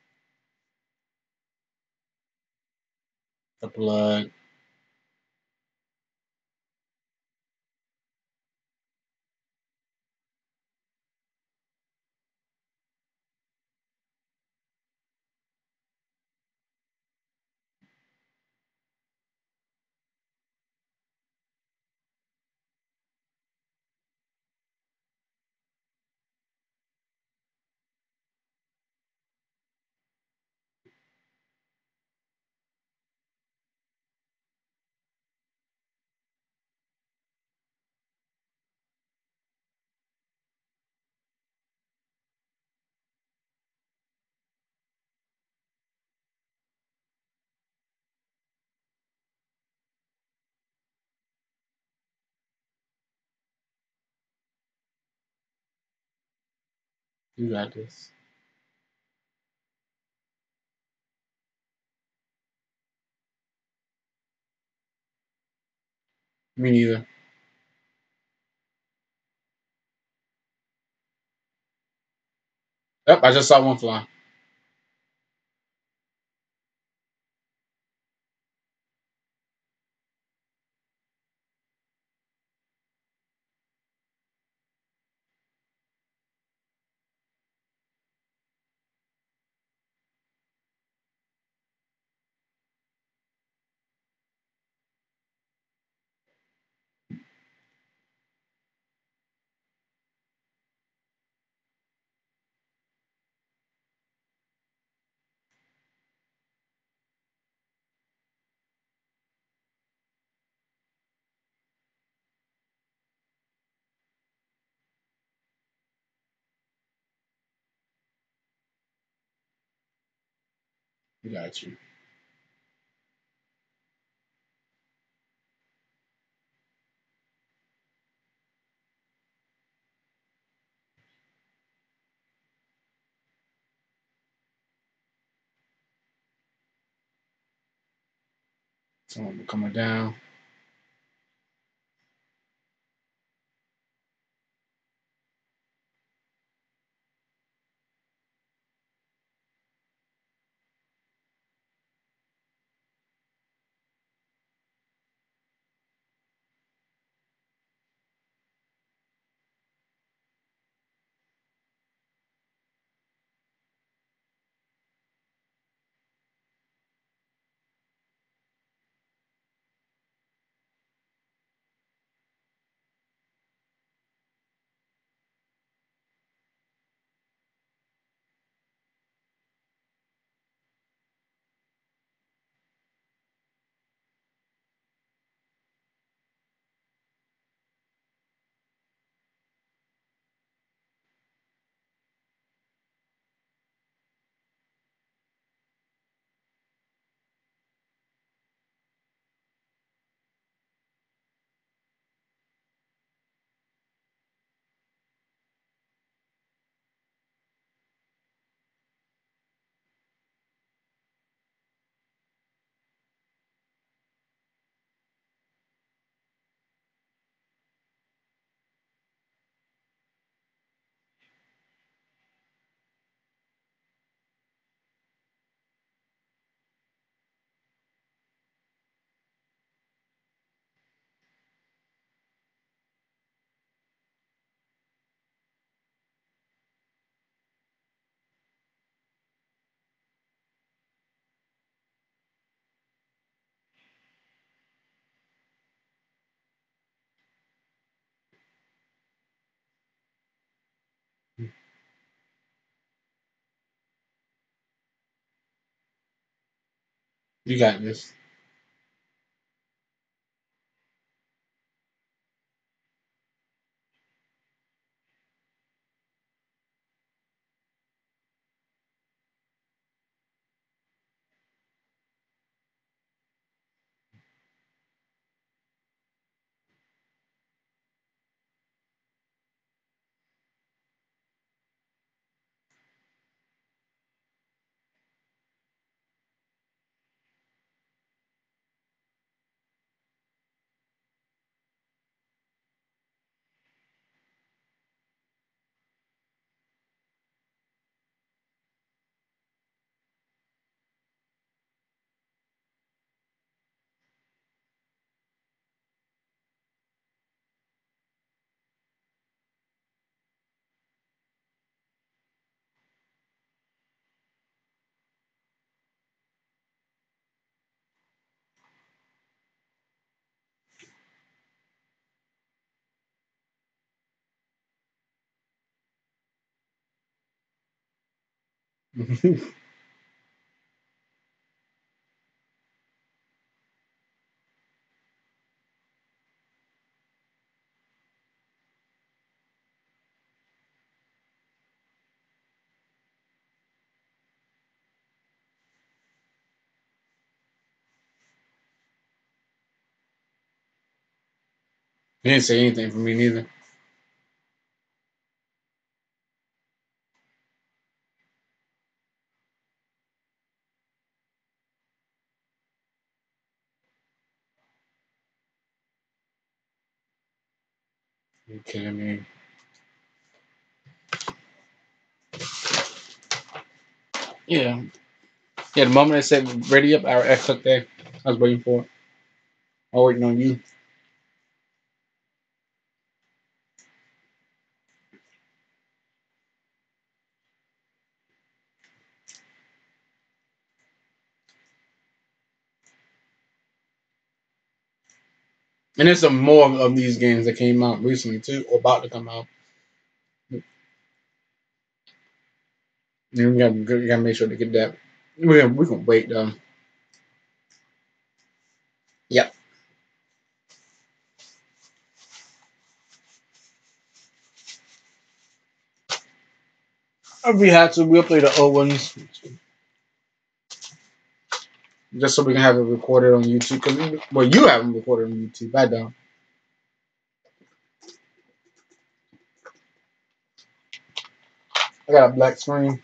the blood. You got this. Me neither. Yep, I just saw one fly. You got you. Someone coming down. You got this. He didn't say anything for me neither. You kidding me? Yeah. Yeah, the moment I said ready up, I clicked there. I was waiting for it. I was waiting on you. And there's some more of these games that came out recently too, or about to come out. And we gotta make sure to get that. We can wait though. Yep. If we had to, we'll play the old ones just so we can have it recorded on YouTube. Cause well, you have them recorded on YouTube. I don't. I got a black screen.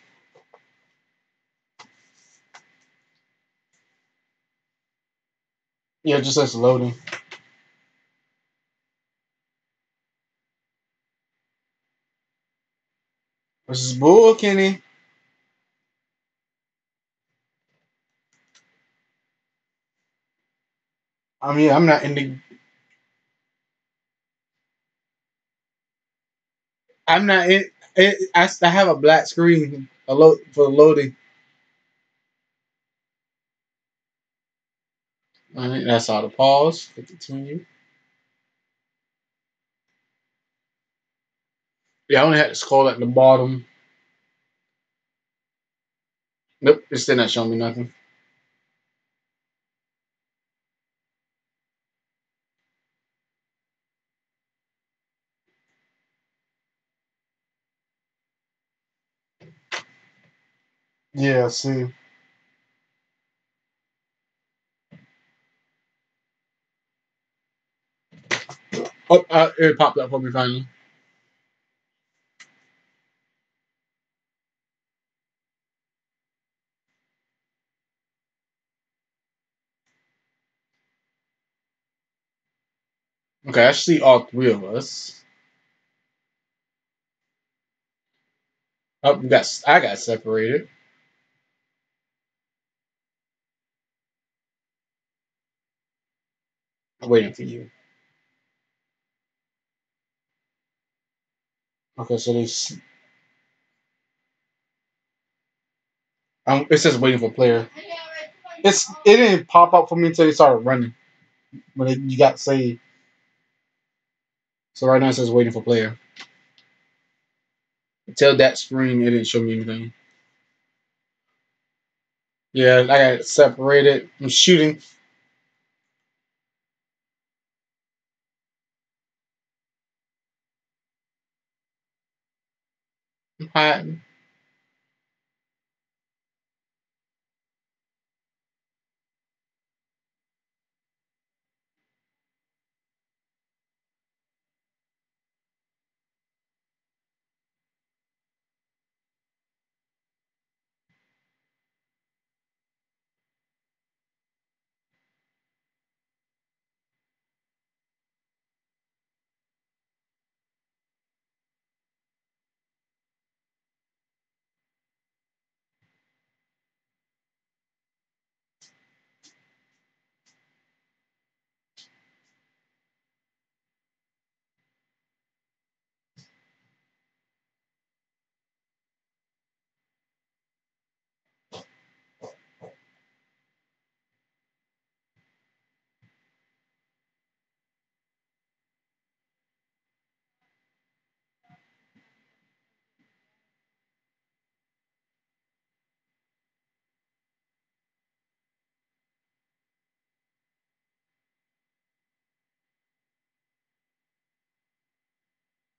Yeah, it just says loading. This is bull, Kenny. I mean, I'm not in the. I'm not in. I have a black screen for loading. All right, that's all the pause. Continue. Yeah, I only had to scroll at the bottom. Nope, it's still not showing me nothing. Yeah, see. Oh, it popped up for me finally. Okay, I see all three of us. Oh, I got separated. I'm waiting for you. Okay, so it says waiting for player. It didn't pop up for me until it started running when you got saved. So right now it says waiting for player. Until that screen, it didn't show me anything. Yeah, I got separated. I'm shooting. I'm hiding.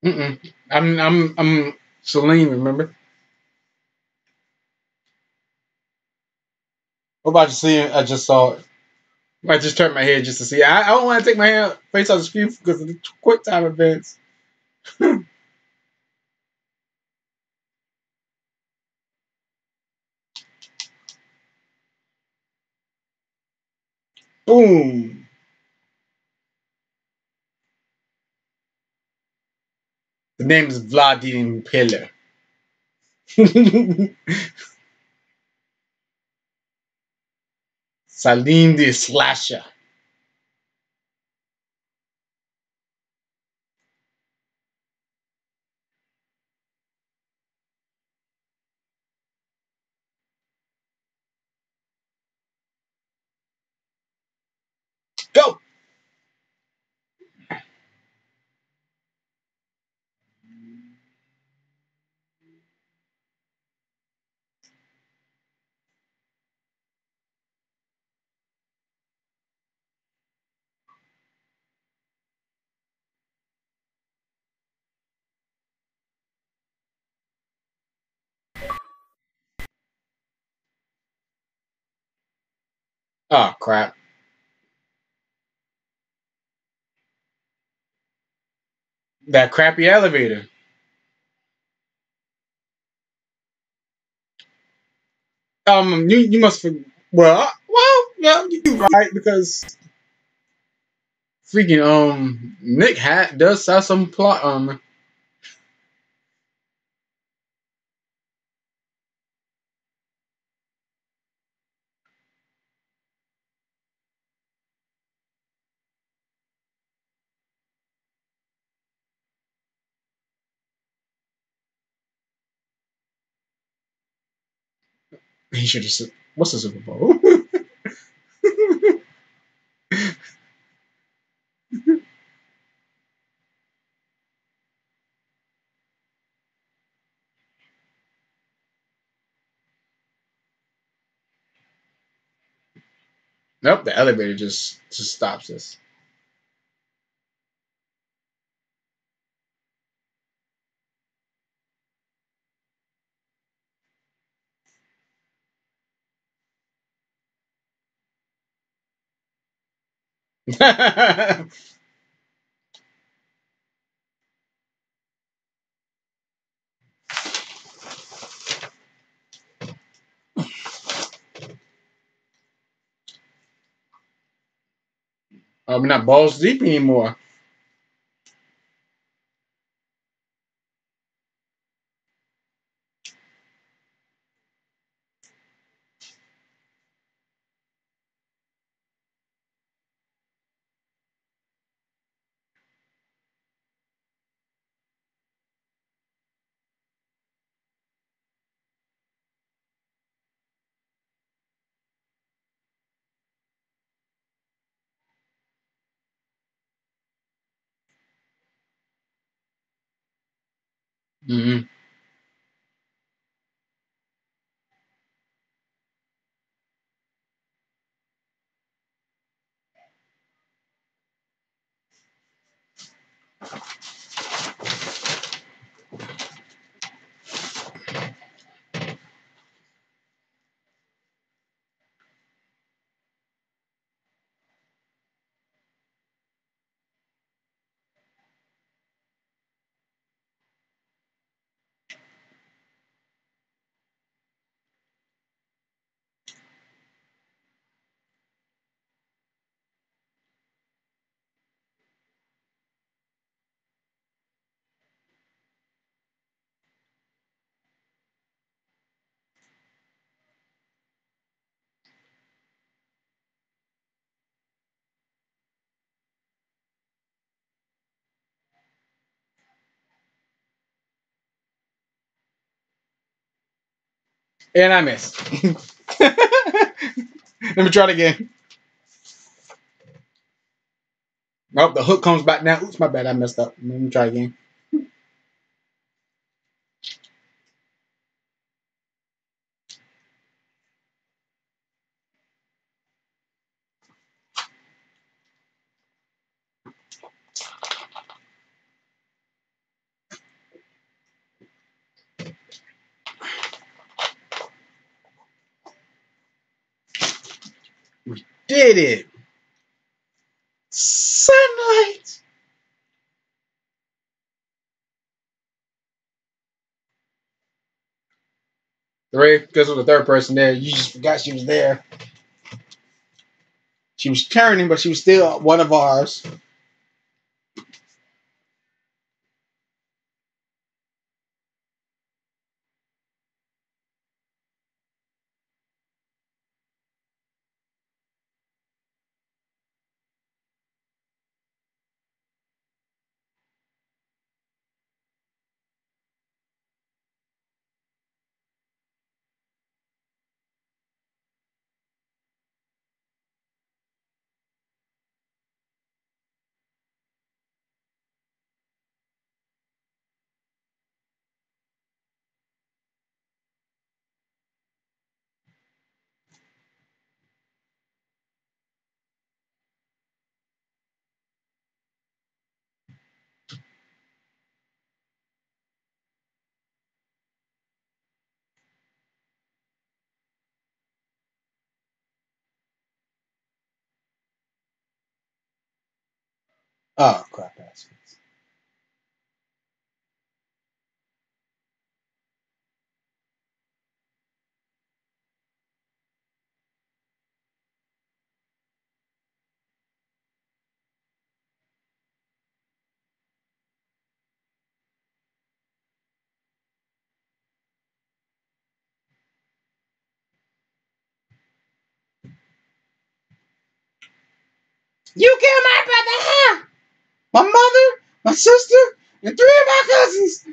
Mm-mm. I'm Celine. Remember? What about you? See, I just saw it. I just turned my head just to see. I don't want to take my hand face off the screen because of the quick time events. Boom. The name is Vladimir Piller. Salim the Slasher. Go. Oh crap. That crappy elevator. You must. Yeah, you right because freaking Nick Hat does have some plot he should have said what's the Super Bowl? Nope, the elevator just stops us. We're not balls deep anymore. Hmm. And I missed. Let me try it again. Nope, the hook comes back now. Oops, my bad. I messed up. Let me try again. We did it. Sunlight. Ray, because of the third person there, you just forgot she was there. She was turning, but she was still one of ours. Oh crap! You killed my brother, huh? My mother, my sister, and three of my cousins.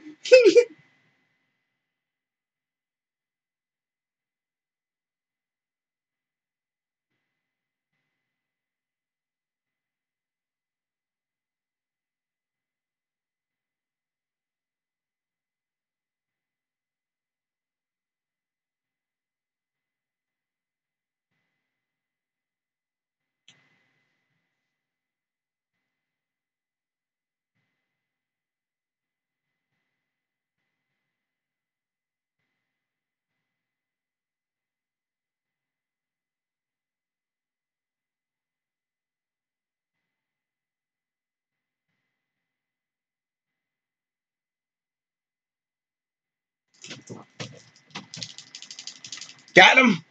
Got him.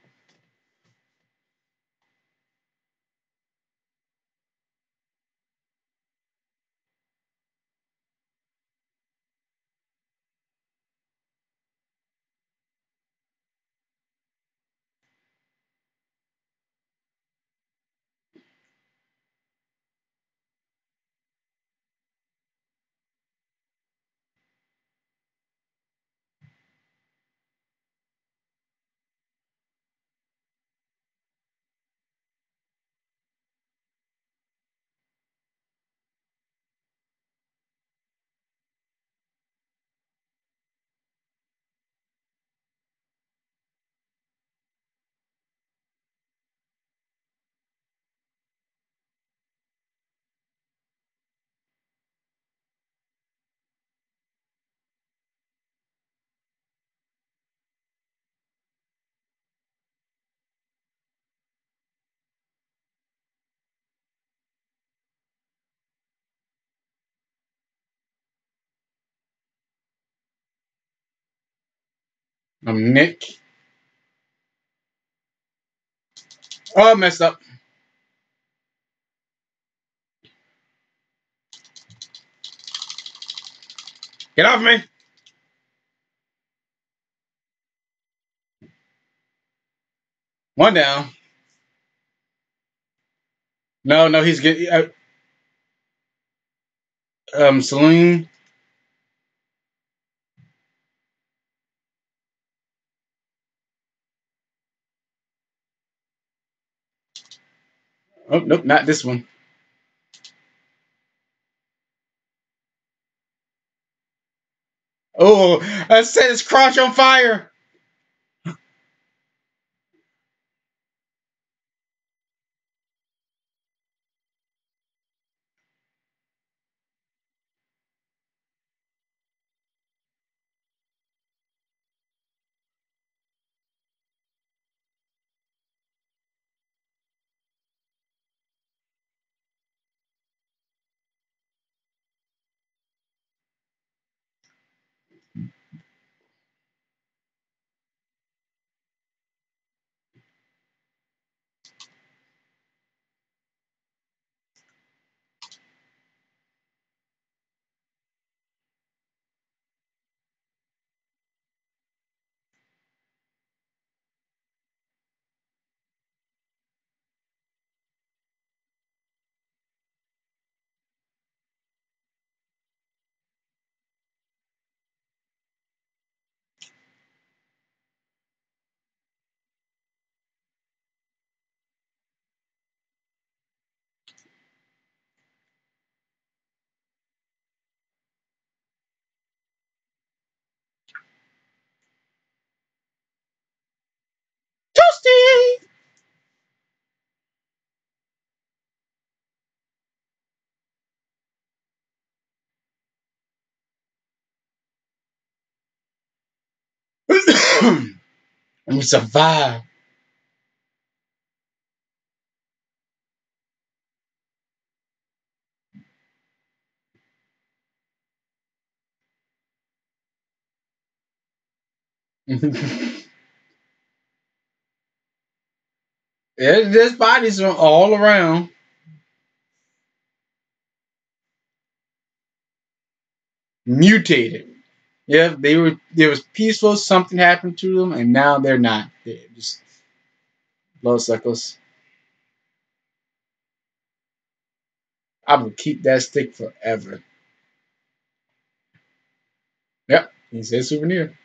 I'm Nick. Oh, I messed up. Get off me. One down. No, no, he's getting. Celine. Oh, nope, not this one. Oh, I set his crotch on fire. Toasty. Let me survive. Yeah, there's bodies all around. Mutated. Yeah, they were. There was peaceful. Something happened to them, and now they're not. They're just bloodsuckers. I will keep that stick forever. Yep, he says souvenir.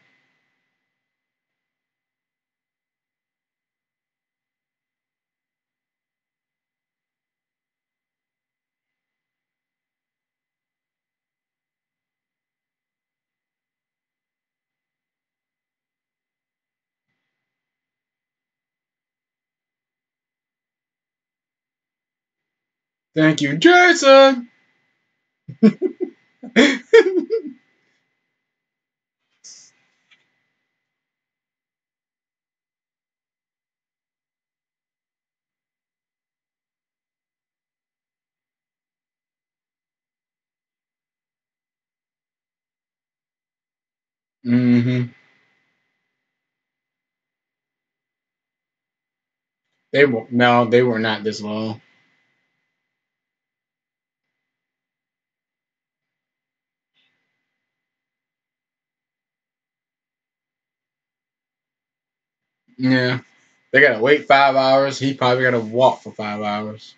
Thank you, Jason. hmm They were no, they were not this long. Yeah, they gotta wait 5 hours. He probably gotta walk for 5 hours.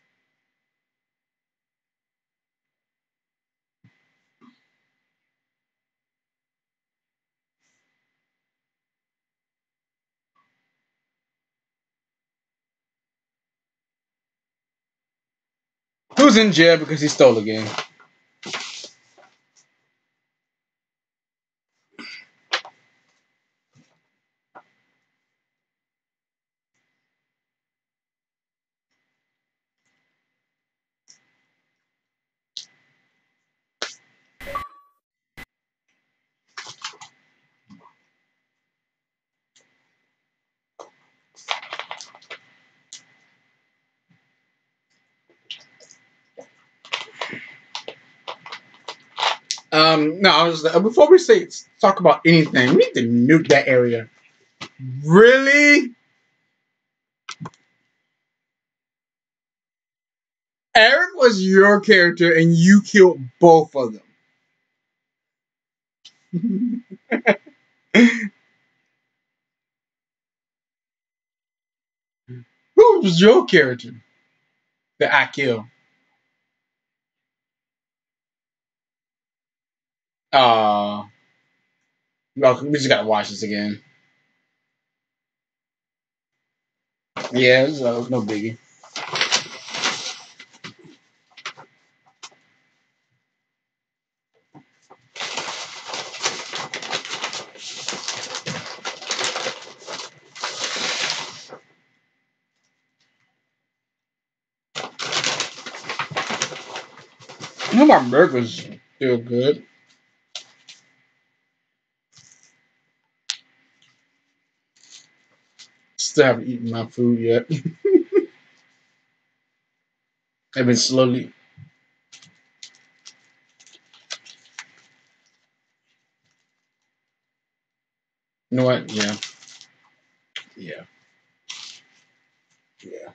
Who's in jail because he stole again? No, I was before we say talk about anything, we need to nuke that area. Really, Eric was your character, and you killed both of them. Who was your character that I killed? Uh, well, we just gotta watch this again. Yeah, it's no biggie. I know my burger's still good. Still haven't eaten my food yet. I've been slowly. You know what? Yeah. Yeah. Yeah.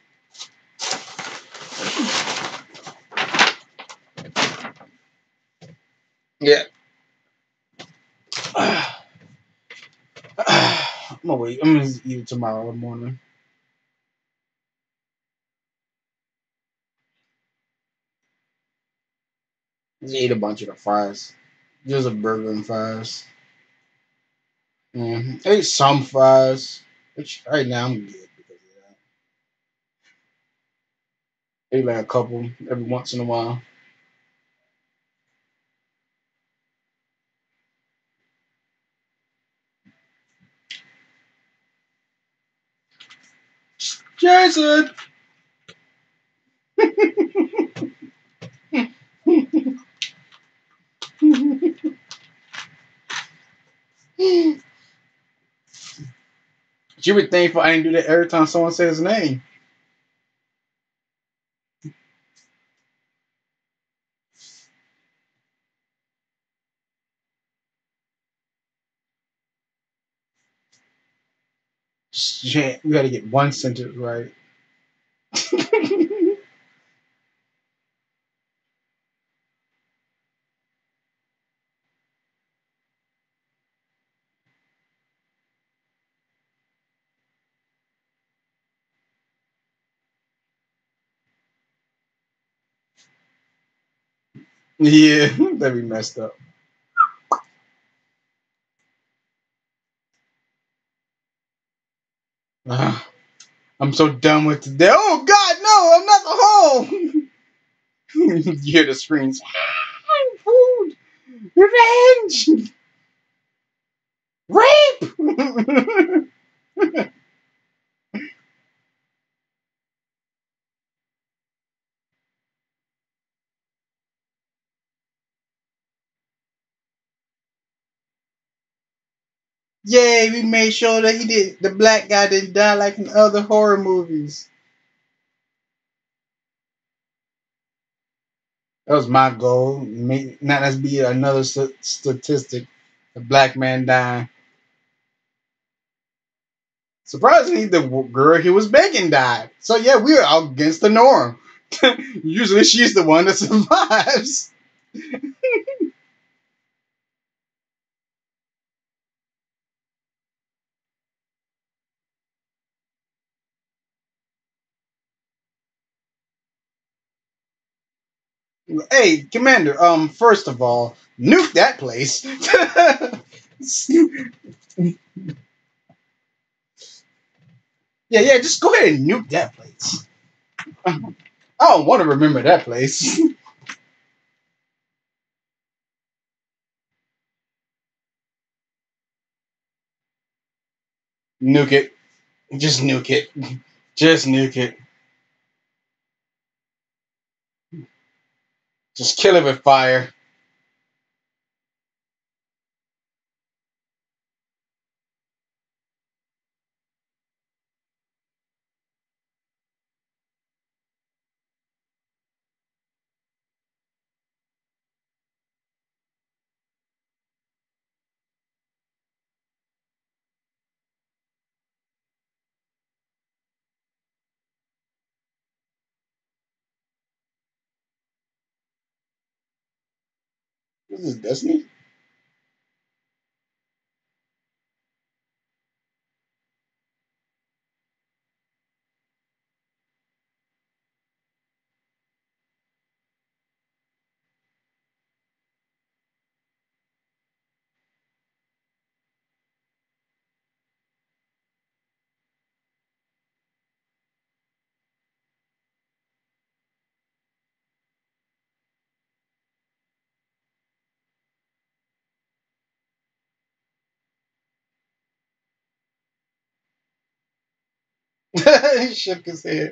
Yeah. I'm gonna wait. I'm gonna eat it tomorrow morning. Just ate a bunch of the fries. Just a burger and fries. Ate some fries. Which right now I'm good because of that. Ate like a couple every once in a while. Jason. You would thankful I didn't do that every time someone said his name. Shit, we gotta get one sentence right. Yeah, that'd be messed up. Ah, I'm so done with today. Oh God, no! I'm not home. You hear the screams. Food, revenge, rape. Yay! We made sure that the black guy didn't die like in other horror movies. That was my goal. Not as be another statistic. A black man dying. Surprisingly, the girl he was begging died. So yeah, we are out against the norm. Usually, she's the one that survives. Hey, Commander. First of all, nuke that place. Yeah. Just go ahead and nuke that place. I don't want to remember that place. Nuke it. Just nuke it. Just nuke it. Just kill it with fire. This is Destiny. He shook his head.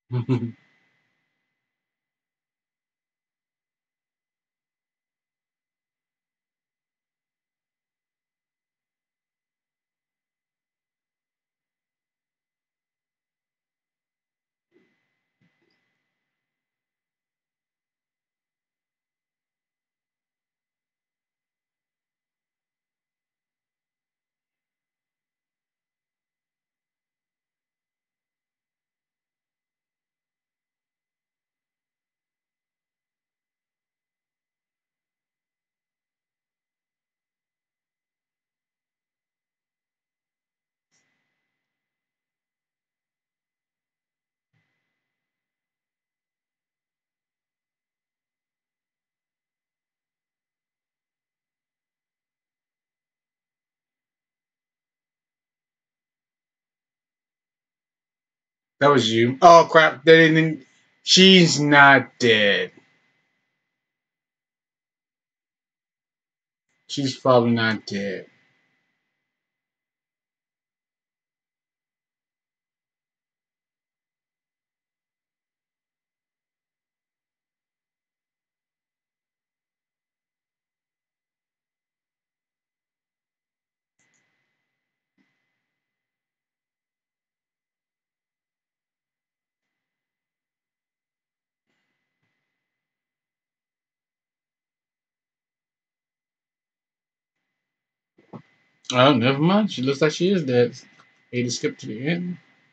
That was you. Oh crap! They didn't. She's not dead. She's probably not dead. Oh, never mind. She looks like she is dead. Hey, to skip to the end.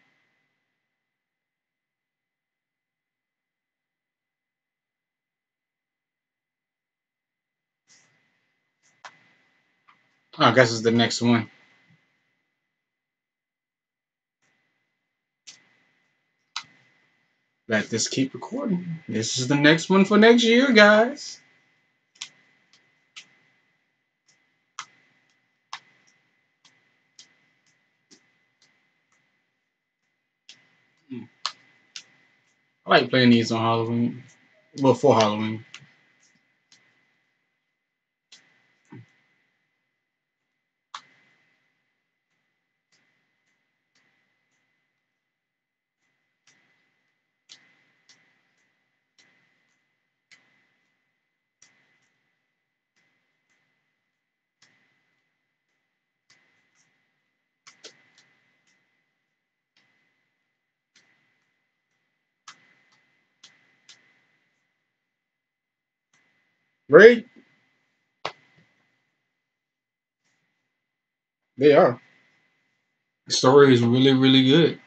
Oh, I guess it's the next one. Let this keep recording. This is the next one for next year, guys. I like playing these on Halloween. Well, for Halloween. Right? They are. The story is really, really good.